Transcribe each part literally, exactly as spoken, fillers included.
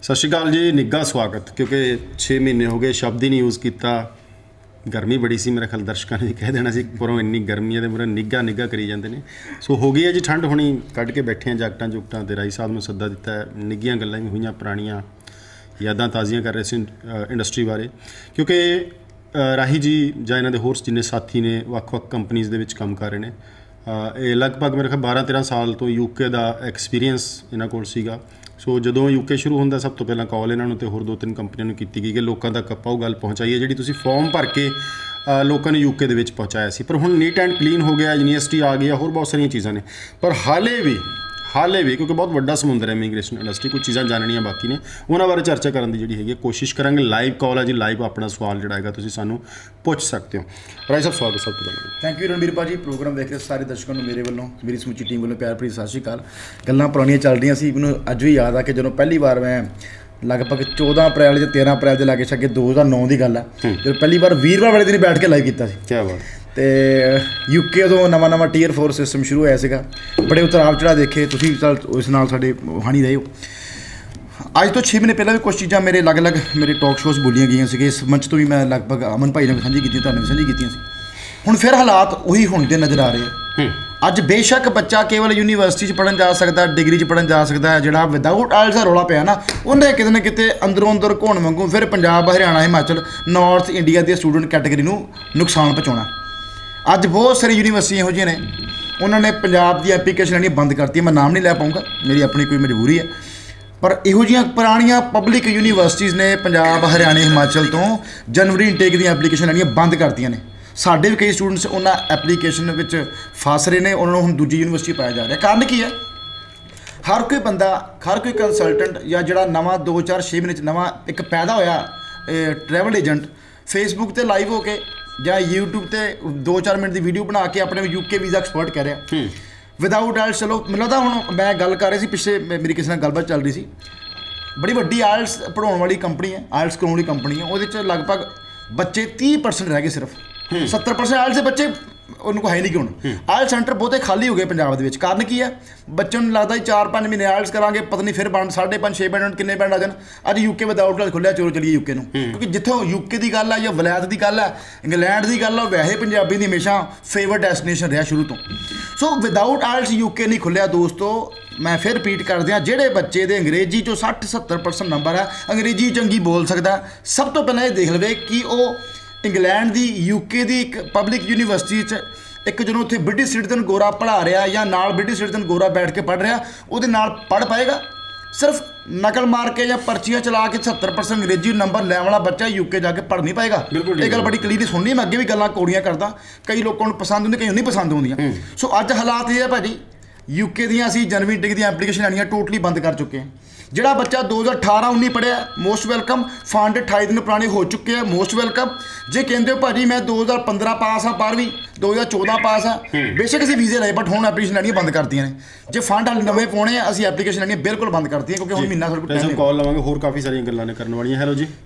सत श्री अकाल जी। निघा स्वागत, क्योंकि छे महीने हो गए शब्द ही नहीं यूज़ किया। गर्मी बड़ी सी, मेरे ख्याल दर्शकों ने कह देना सी पुरों इन्नी गर्मी है तो मेरा निघा निघा करी जाते हैं। सो हो गई है जी ठंड, हुणी कढ़ के बैठे हैं जैकटां जुकटां ते राई साहब ने सद्दा दिता है। निघियां गल्लां भी हुईयां, पुरानियां यादां ताज़ियां कर रहे सी इंडस्ट्री बारे, क्योंकि राही जी जां इन्हां दे होर जिन्ने साथी ने ਵੱਖ-ਵੱਖ कंपनीज़ दे विच काम कर रहे हैं। ये लगभग मेरे ख्याल बारह तेरह साल तो यूके का एक्सपीरियंस इन्हां कोल सीगा। सो जो यूके शुरू होंदा सब तो पहला कॉल इन्होंने तो होर दो तीन कंपनियों ने की गई कि लोगों तक ਆਪਾਂ ਉਹ ਗੱਲ पहुँचाइए जी तुसीं फॉर्म भर के लोगों ने यूके ਦੇ ਵਿੱਚ पहुँचाया सी। पर हुण नीट एंड क्लीन हो गया, यूनीवर्सिटी आ गई, होर बहुत सारिया चीज़ां ने। पर हाले भी हाले भी क्योंकि बहुत बड़ा समुंदर है इमीग्रेशन इंडस्ट्री, कुछ चीज़ां जाननियां बाकी ने, उन्होंने बारे चर्चा करने की जी है कोशिश करांगे। लाइव कॉल है जी, लाइव अपना सवाल जोड़ा है तुसीं सानूं पुछ सकते हो। राय साहब स्वागत सब तो पहले। थैंक यू रणबीर भाजी। प्रोग्राम देख रहे सारे दर्शकों को मेरे वालों, मेरी समूची टीम वालों प्यार भरी सत श्री अकाल। गल्लां पुरानियां चल रही सी, मैनूं अज भी याद आ कि जो पहली बार मैं लगभग चौदह अप्रैल या तेरह अप्रैल के लागे छगे दो हज़ार नौ की गल है जो पहली बार वीरवार वाले दिन बैठ के लाइव किया। क्या बात। तो यूके उदों नवा नवा टीयर फोर सिस्टम शुरू होया सीगा, बड़े उतराव चढ़ा देखे तुसीं, चल उस नाल साडे हानी रहे हो। अज तो छे महीने पहले भी कुछ चीज़ां मेरे अलग अलग मेरे टॉक शोज़ बोलियां गई सी। इस मंच तो भी मैं लगभग अमन भाई ने सांझी की, तुहानूं भी सांझी कीतियां सी। हुण फिर हालात उही होंदे नज़र आ रहे हैं। अज बेशक बच्चा केवल यूनीवर्सिटी पढ़न जा सकता, डिग्री पढ़न जा सकता है, जोड़ा विदाउट आइल्स का रौला पिया ना उन्हें किते ना किते अंदरों अंदर घुण वांगू फिर पंजाब, हरियाणा, हिमाचल, नॉर्थ इंडिया की स्टूडेंट कैटेगरी नूं नुकसान पहुँचाना। अज बहुत सारी यूनीवर्सिटी इहो जिहियां ने उन्होंने पंजाब की एप्लीकेशन लैनी बंद करती। मैं नाम नहीं लै पाऊँगा, मेरी अपनी कोई मजबूरी है। पर इहो जिहियां पुरानियां पब्लिक यूनीवर्सिटीज़ ने पंजाब, हरियाणा, हिमाचल तो जनवरी इनटेक दी एप्लीकेशन लैनियां बंद करतियां ने। साढ़े भी कई स्टूडेंट्स उन्होंने एप्लीकेशन विच फस रहे हैं, उन्होंने हुण दूजी यूनीवर्सिटी पाया जा रहा है। कारण की है, हर कोई बंदा, हर कोई कंसलटेंट या जिहड़ा नवा दो चार छे महीने नवा एक पैदा होया ट्रैवल एजेंट फेसबुक ते लाइव होके या यूट्यूब ते दो चार मिनट की वीडियो बना के अपने यूके वीज़ा एक्सपर्ट कर रहा विदाउट आइल्स। चलो मैनूं लगदा हुण मैं गल कर रही सी, पिछले मेरी किसी नाल गलबात चल रही सी, बड़ी वड्डी आइल्स पढ़ाउण वाली कंपनी है, आइल्स कराउण वाली कंपनी है, उहदे च लगभग बच्चे तीह परसेंट रह गए, सिर्फ सत्तर परसेंट आइल्स के बच्चे उनको है नहीं कि हूँ आइल्स सेंटर बहुते खाली हो गए पंजाब के। कारण की है, बच्चों को लगता है चार पाँच महीने आइल्स करांगे, पता नहीं फिर बन साढ़े पाँच छे बैंड किन्ने बैंड आ जाए। अज यूके विदाउट आइल्स खुलिया, चलो चलिए यूके नूं, क्योंकि जितों यूके की गल है या वलैत की गल है, इंग्लैंड की गल है, वैसे पंजाबी की हमेशा फेवरेट डेस्टिनेशन रहा शुरू तो। सो विदाउट आइल्स यूके नहीं खुलिया दोस्तों। मैं फिर रिपीट कर दिया, जोड़े बच्चे दे अंग्रेजी चो सठ सत्तर परसेंट नंबर है, अंग्रेजी चंगी बोल सकता, सब तो पहले ये देख लवे कि वो इंग्लैंड की यूके की एक पब्लिक यूनीवर्सिटी एक जो उत्थे ब्रिटिश सिटीजन गोरा पढ़ा रहा या नाल ब्रिटिश सिटीजन गोरा बैठ के पढ़ रहा, वो नाल पढ़ पाएगा। सिर्फ नकल मार के या पर्चियाँ चला के सत्तर परसेंट अंग्रेजी नंबर लैन वाला बच्चा यूके जाके पढ़ नहीं पाएगा। ये गल बड़ी क्लीयरली सुननी, मैं अगे भी गल्लां कौड़ियां करदा, कई लोगों को पसंद होंदी, कई नहीं पसंद होंदियां। सो अज हालात ये है भाजी, यूके दियां असीं जनवरी टिक दी एप्लीकेशन लैनियां टोटली बंद कर चुके हैं। जिहड़ा बच्चा दो हज़ार अठारह उन्नी पढ़िया मोस्ट वेलकम, फंड अठाई दिन पुराने हो चुके हैं, मोस्ट वेलकम। जे कहते हो भाजी मैं दो हज़ार पंद्रह पास हाँ, बारहवीं दो हज़ार चौदह पास है, बेशक असीं वीजे लाए बट हुण एप्लीकेशन लैनियां बंद करती ने। जे फंड हाले नवे पाने असीं एप्लीकेशन लैनियां बिल्कुल बंद करती है, क्योंकि हुण महीना साडे कोल कॉल लवांगे, होर काफ़ी सारी गल्लां ने करन वालियां। हैलो जी।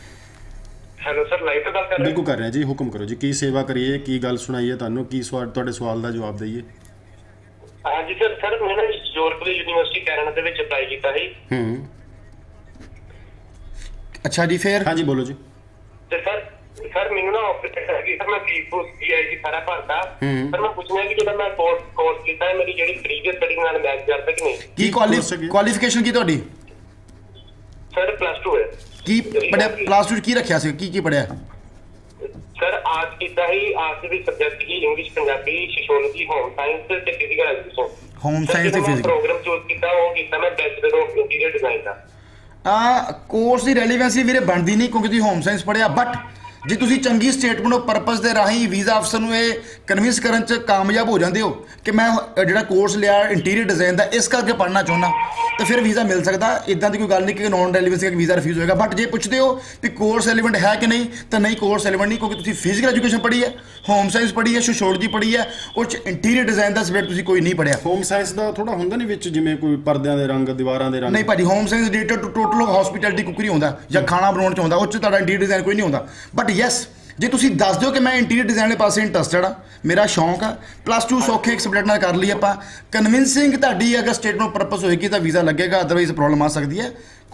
हेलो सर, लाइव तो गल कर रहे बिल्कुल कर रहे हैं जी, हुक्म करो जी, की सेवा करिए, की गल सुनाइए, तुहानूं की सवाल, तुहाडे सवाल का जवाब दईए। हाँ जी सर, सर मैं ना यूरोप यूनीवर्सिटी कैनेडा दे विच अप्लाई कीता सी। हम्म अच्छा जी, फिर हाँ जी बोलो जी। ते सर सर मैनूं ना ऑफर है कि सर मैं फीस फूस दी आई सी सारा भरता, सर मैं पूछना है कि जो मैं कोर्स कोर्स कीता है मेरी जेहड़ी प्रीवियस स्टडी नाल मैच करदा कि नहीं। की क्वालिफिकेशन की तुहाडी? सर प्लस टू है। की पढ़िया प्लस टू की रखिया सी, की की पढ़िया? सर आर्ट्स कीता ही, आर्ट्स दे सब्जेक्ट की English, Punjabi, sociology, home science ते फिजिकल एजुकेशन। होम साइंस ते फिजिकल प्रोग्राम चूज कीता, वो कीता मैं बैचलर ऑफ इंटीरियर डिजाइन दा। आ कोर्स की रेलीवेंसी वीरे बनती नहीं, क्योंकि तुसीं होम साइंस पढ़िया, बट जे तुसीं चंगी स्टेटमेंट ऑफ परपस के राही वीज़ा अफसर नूं ये कन्विंस करन च कामयाब हो जाते हो कि मैं जिहड़ा कोर्स लिया इंटीरियर डिजाइन का इस करके पढ़ना चाहुंदा, तो फिर वीज़ा मिल सकता। इदां की कोई गल नहीं कि नॉन रेलीवेंसी का वीज़ा रिफ्यूज़ होएगा। बट जे पुछते हो कि कोर्स रेलीवेंट है कि नहीं, तो नहीं कोर्स रेलीवेंट नहीं, क्योंकि तुसीं फिजिकल एजुकेशन पढ़ी है, होम साइंस पढ़ी है, सोशियोलॉजी पढ़ी है, उस इंटीरियर डिजाइन का सबजैक्ट तुसीं कोई नहीं पढ़िया। होम साइंस का थोड़ा होंदा नहीं विच, जिवें कोई पर्दियां दे रंग, दीवारां दे रंग? नहीं भाजी, home science related to total hospitality cookery होंदा या खाना बनाउण च होंदा, उस च तुहाडा इंटीरियर डिजाइन कोई नहीं होंदा। बट यस, जे तुसीं दस दो कि मैं इंटीरियर डिजाइन के पास इंटरस्टड हाँ, मेरा शौक है, प्लस टू सौखे एक सबजैक्ट नाल कर ली आपां, कन्विंसिंग तुहाडी अगर स्टेटमेंट ऑफ परपस होएगी तो वीज़ा लगेगा, अदरवाइज प्रॉब्लम आ सकती है।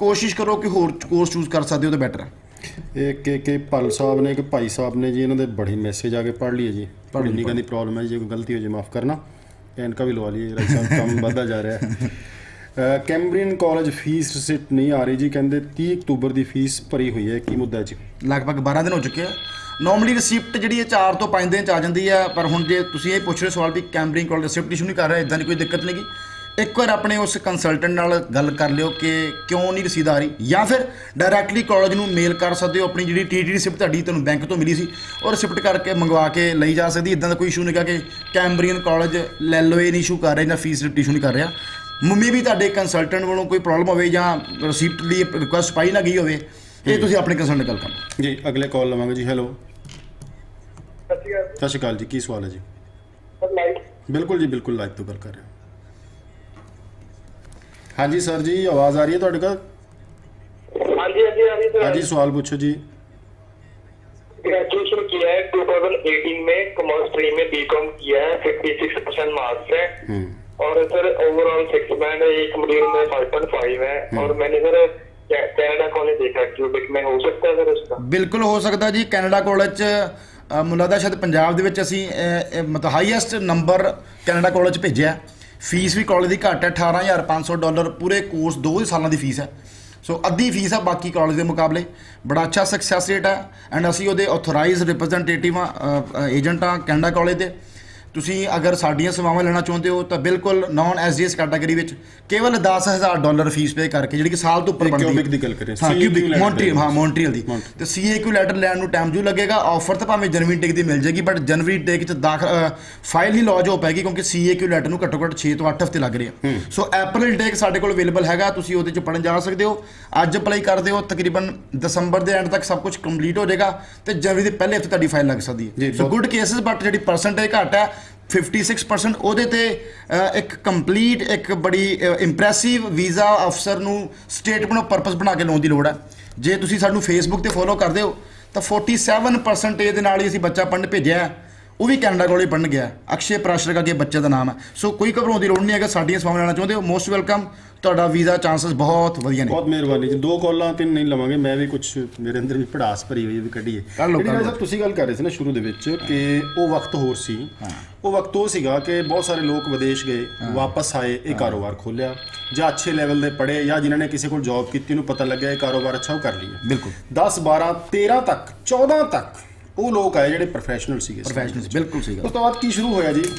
ਕੋਸ਼ਿਸ਼ ਕਰੋ ਕਿ ਹੋਰ ਕੋਰਸ ਚੂਜ਼ ਕਰ ਸਕਦੇ ਹੋ ਤਾਂ ਬੈਟਰ ਹੈ। ਇਹ ਕਿ ਕਿ ਭੱਲ ਸਾਹਿਬ ਨੇ ਕਿ ਭਾਈ ਸਾਹਿਬ ਨੇ ਜੀ ਇਹਨਾਂ ਦੇ ਬੜੀ ਮੈਸੇਜ ਆ ਕੇ ਪੜ੍ਹ ਲਈਏ ਜੀ ਪੜ੍ਹ ਲਈ, ਨਿੱਘਾਂ ਦੀ ਪ੍ਰੋਬਲਮ ਹੈ ਜੀ, ਕੋਈ ਗਲਤੀ ਹੋ ਜੇ ਮਾਫ ਕਰਨਾ, ਐਨਕਾ ਵੀ ਲਵਾ ਲਈਏ ਰਾਈ ਸਾਹਿਬ, ਕੰਮ ਵੱਧਦਾ ਜਾ ਰਿਹਾ ਹੈ। ਕੈਂਬਰੀਅਨ ਕਾਲਜ ਫੀਸ ਰਿਸਿਟ ਨਹੀਂ ਆ ਰਹੀ ਜੀ, ਕਹਿੰਦੇ ਤੀਹ ਅਕਤੂਬਰ ਦੀ ਫੀਸ ਭਰੀ ਹੋਈ ਹੈ, ਕੀ ਮੁੱਦਾ ਹੈ ਜੀ? ਲਗਭਗ ਬਾਰਾਂ ਦਿਨ ਹੋ ਚੁੱਕੇ ਆ। ਨੋਰਮਲੀ ਰਿਸਿਪਟ ਜਿਹੜੀ ਹੈ ਚਾਰ ਤੋਂ ਪੰਜ ਦਿਨ ਚ ਆ ਜਾਂਦੀ ਹੈ, ਪਰ ਹੁਣ ਜੇ ਤੁਸੀਂ ਇਹ ਪੁੱਛ ਰਹੇ ਸਵਾਲ ਵੀ ਕੈਂਬਰਿੰਗ ਕਾਲਜ ਰਿਸਿਪਟ ਇਸ਼ੂ ਨਹੀਂ ਕਰ ਰਿਹਾ, ਇਦਾਂ ਦੀ ਕੋਈ ਦਿੱਕਤ ਨਹੀਂ ਗੀ। ਇੱਕ ਵਾਰ ਆਪਣੇ ਉਸ ਕੰਸਲਟੈਂਟ ਨਾਲ ਗੱਲ ਕਰ ਲਿਓ ਕਿ ਕਿਉਂ ਨਹੀਂ ਰਸੀਦ ਆ ਰਹੀ, ਜਾਂ ਫਿਰ ਡਾਇਰੈਕਟਲੀ ਕਾਲਜ ਨੂੰ ਮੇਲ ਕਰ ਸਕਦੇ ਹੋ ਆਪਣੀ ਜਿਹੜੀ ਟੀ ਟੀ ਰਿਸਿਪਟ ਤੁਹਾਡੀ ਤੁਹਾਨੂੰ ਬੈਂਕ ਤੋਂ ਮਿਲੀ ਸੀ ਉਹ ਰਿਸਿਪਟ ਕਰਕੇ ਮੰਗਵਾ ਕੇ ਲਈ ਜਾ ਸਕਦੀ। ਇਦਾਂ ਦਾ ਕੋਈ ਇਸ਼ੂ ਨਹੀਂ ਗਾ ਕਿ ਕੈਂਬਰੀਅਨ ਕਾਲਜ ਲੈ ਲਓ ਇਹ ਨਹੀਂ ਇਸ਼ੂ ਕਰ ਰਹੇ ਜਾਂ ਫੀਸ ਰਿਸਿਪਟ ਇਸ਼ੂ ਨਹੀਂ ਕਰ ਰਿਹਾ। ਮੰਮੀ ਵੀ ਤੁਹਾਡੇ ਕੰਸਲਟੈਂਟ ਵੱਲੋਂ ਕੋਈ ਪ੍ਰੋਬਲਮ ਹੋਵੇ ਜਾਂ ਰਿਸਿਪਟ ਲਈ ਰਿਕੁਐਸਟ ਪਾਈ ਨਾ ਗਈ ਹੋਵੇ, ਇਹ ਤੁਸੀਂ ਆਪਣੇ ਕੰਸਲਟੈਂਟ ਨਾਲ ਗੱਲ ਕਰ ਲਓ ਜੀ। ਅਗਲੇ ਕਾਲ ਲਵਾਂਗੇ ਜੀ। ਹੈਲੋ, ਸਤਿ ਸ਼੍ਰੀ ਅਕਾਲ ਜੀ, ਕੀ ਸਵਾਲ ਹੈ ਜੀ? ਬਿਲਕੁਲ ਜੀ, ਬਿਲਕੁਲ ਲਾਈਵ ਤੋਂ ਗੱਲ ਕਰ ਰਹੇ ਹਾਂ। ਹਾਂਜੀ ਸਰ ਜੀ, आवाज़ आ रही है ਤੁਹਾਡੇ ਕੋਲ? हाँ जी हाँ जी हाँ जी सर। हाँ जी, सवाल पूछो जी। ग्रेजुएशन किया है टू थाउजेंड एटीन में, कॉमर्स स्ट्रीम में बीकॉम किया है, छप्पन परसेंट मार्क्स है और सर ओवरऑल सिक्स बैंड है, एक मॉड्यूल में फाइव पॉइंट फाइव है और मैंने सर कनाडा कॉलेज देखा क्यूबिक में, हो सकता है सर उसका? ਬਿਲਕੁਲ ਹੋ ਸਕਦਾ ਜੀ। ਕੈਨੇਡਾ ਕਾਲਜ 'ਚ ਮੈਨੂੰ ਲੱਗਦਾ ਸ਼ਾਇਦ ਪੰਜਾਬ ਦੇ ਵਿੱਚ ਅਸੀਂ ਅ, ਅ, ਮਤਲਬ ਹਾਈਐਸਟ ਨੰਬਰ ਕੈਨੇਡਾ ਕਾਲਜ ਭੇਜਿਆ। ਫੀਸ ਵੀ ਕਾਲਜ ਦੀ ਘੱਟ ਹੈ, ਅਠਾਰਾਂ ਹਜ਼ਾਰ ਪੰਜ ਸੌ ਡਾਲਰ ਪੂਰੇ ਕੋਰਸ ਦੋ ਹੀ ਸਾਲਾਂ ਦੀ ਫੀਸ ਹੈ। ਸੋ ਅੱਧੀ ਫੀਸ ਆ ਬਾਕੀ ਕਾਲਜ ਦੇ ਮੁਕਾਬਲੇ। ਬੜਾ ਅੱਛਾ ਸਕਸੈਸ ਰੇਟ ਹੈ ਐਂਡ ਅਸੀਂ ਉਹਦੇ ਆਥੋਰਾਈਜ਼ਡ ਰਿਪਰੈਜ਼ੈਂਟੇਟਿਵ ਆ, ਏਜੰਟ ਆ ਕੈਨੇਡਾ ਕਾਲਜ ਦੇ। ਤੁਸੀਂ ਅਗਰ ਸਾਡੀਆਂ ਸੇਵਾਵਾਂ ਲੈਣਾ ਚਾਹੁੰਦੇ ਹੋ ਤਾਂ ਬਿਲਕੁਲ non S D S category ਵਿੱਚ ਕੇਵਲ ਦਸ ਹਜ਼ਾਰ ਡਾਲਰ ਫੀਸ ਪੇ ਕਰਕੇ, ਜਿਹੜੀ ਕਿ ਸਾਲ ਤੋਂ ਉੱਪਰ ਬਣਦੀ ਹੈ। ਕਿਊਬਿਕ ਦੀ ਗੱਲ ਕਰੀਏ, ਹਾਂ ਕਿਊਬਿਕ ਮੌਂਟਰੀਅਲ, ਹਾਂ ਮੌਂਟਰੀਅਲ ਦੀ। ਤੇ ਸੀ ਏ ਕਿਊ ਲੈਟਰ ਲੈਣ ਨੂੰ ਟਾਈਮ ਜੂ ਲੱਗੇਗਾ। ਆਫਰ ਤਾਂ ਭਾਵੇਂ ਜਨਵਰੀ ਟੇਕ ਦੀ ਮਿਲ ਜਾਏਗੀ, ਬਟ ਜਨਵਰੀ ਟੇਕ 'ਚ ਦਾਖਲ ਫਾਈਲ ਹੀ ਲੌਜ ਹੋ ਪਾਏਗੀ ਕਿਉਂਕਿ ਸੀ ਏ ਕਿਊ ਲੈਟਰ ਨੂੰ ਘੱਟੋ ਘੱਟ ਛੇ ਤੋਂ ਅੱਠ ਹਫ਼ਤੇ ਲੱਗ ਰਹੇ ਆ। ਸੋ ਅਪ੍ਰੈਲ ਟੇਕ ਸਾਡੇ ਕੋਲ ਅਵੇਲੇਬਲ ਹੈਗਾ, ਤੁਸੀਂ ਉਹਦੇ 'ਚ ਪੜ੍ਹਨ ਜਾ ਸਕਦੇ ਹੋ। ਅੱਜ ਅਪਲਾਈ ਕਰਦੇ ਹੋ, ਤਕਰੀਬਨ ਦਸੰਬਰ ਦੇ ਐਂਡ ਤੱਕ ਸਭ ਕੁਝ ਕੰਪਲੀਟ ਹੋ ਜਾਏਗਾ ਤੇ ਜਨਵਰੀ ਦੇ ਪਹਿਲੇ ਹਫ਼ਤੇ ਤੁਹਾਡੀ ਫਾਈਲ ਲੱਗ ਸਕਦੀ ਹੈ। ਸੋ ਗੁੱਡ ਕੇਸਿਸ, ਬਟ ਜਿਹੜੀ ਪਰਸੈਂਟੇਜ ਘੱਟ ਹੈ ਛਪਨ ਪਰਸੈਂਟ, ਉਹਦੇ ਤੇ ਇੱਕ ਕੰਪਲੀਟ ਇੱਕ ਬੜੀ ਇੰਪ੍ਰੈਸਿਵ ਵੀਜ਼ਾ ਅਫਸਰ ਨੂੰ ਸਟੇਟਮੈਂਟ ਆਫ ਪਰਪਸ ਬਣਾ ਕੇ ਲਾਉਣ ਦੀ ਲੋੜ ਹੈ। ਜੇ ਤੁਸੀਂ ਸਾਨੂੰ ਫੇਸਬੁੱਕ ਤੇ ਫੋਲੋ ਕਰਦੇ ਹੋ ਤਾਂ ਸੈਂਤਾਲੀ ਪਰਸੈਂਟੇਜ ਦੇ ਨਾਲ ਹੀ ਅਸੀਂ ਬੱਚਾ ਪੜ੍ਹਨ ਭੇਜਿਆ, ਉਹ ਵੀ ਕੈਨੇਡਾ ਕੋਲ ਹੀ ਪੜ੍ਹਨ ਗਿਆ। ਅਕਸ਼ੇ ਪ੍ਰਾਸ਼ਰ ਕਰਕੇ ਬੱਚੇ ਦਾ ਨਾਮ ਹੈ। ਸੋ ਕੋਈ ਘਬਰਾਉਣ ਦੀ ਲੋੜ ਨਹੀਂ ਹੈਗਾ। ਸਾਡੀਆਂ ਸੇਵਾਵਾਂ ਲੈਣਾ ਚਾਹੁੰਦੇ ਹੋ, ਮੋਸਟ ਵੈਲਕਮ। ਤੁਹਾਡਾ ਵੀਜ਼ਾ ਚਾਂਸਸ ਬਹੁਤ ਵਧੀਆ ਨੇ। ਬਹੁਤ ਮਿਹਰਬਾਨੀ ਜੀ। ਦੋ ਕਾਲਾਂ ਤਿੰਨ ਨਹੀਂ ਲਵਾਂਗੇ, ਮੈਂ ਵੀ ਕੁਝ ਮੇਰੇ ਅੰਦਰ ਵੀ ਭੜਾਸ ਭਰੀ ਹੋਈ ਵੀ ਕੱਢੀਏ। ਕਰ ਲਓ, ਕਰ ਲਓ। ਸਾਹਿਬ ਤੁਸੀਂ ਗੱਲ ਕਰ ਰਹੇ ਸੀ ਨਾ ਸ਼ੁਰੂ ਦੇ ਵਿੱਚ ਕਿ ਉਹ ਵਕਤ ਹੋਰ ਸੀ। ਉਹ ਵਕਤ ਉਹ ਸੀਗਾ ਕਿ ਬਹੁਤ ਸਾਰੇ ਲੋਕ ਵਿਦੇਸ਼ ਗਏ, ਵਾਪਸ ਆਏ, ਇਹ ਕਾਰੋਬਾਰ ਖੋਲ੍ਹਿਆ, ਜਾਂ ਅੱਛੇ ਲੈਵਲ ਦੇ ਪੜ੍ਹੇ ਜਾਂ ਜਿਨ੍ਹਾਂ ਨੇ ਕਿਸੇ ਕੋਲ ਜੌਬ ਕੀਤੀ ਉਹਨੂੰ ਪਤਾ ਲੱਗਿਆ ਇਹ ਕਾਰੋਬਾਰ ਅੱਛਾ ਉਹ ਕਰ ਲਈਏ। ਬਿਲਕੁਲ ਦਸ ਬਾਰਾਂ ਤੇਰਾਂ ਤੱਕ ਚੌਦਾਂ ਤੱਕ ਉਹ ਲੋਕ ਆਏ ਜਿਹੜੇ ਪ੍ਰੋਫੈਸ਼ਨਲ ਸੀਗੇ। ਪ੍ਰੋਫੈਸ਼ਨਲ ਬਿਲਕੁਲ ਸੀਗਾ। ਉਸ ਤੋਂ ਬਾਅਦ ਕੀ ਸ਼ੁਰੂ ਹੋਇਆ ਜੀ?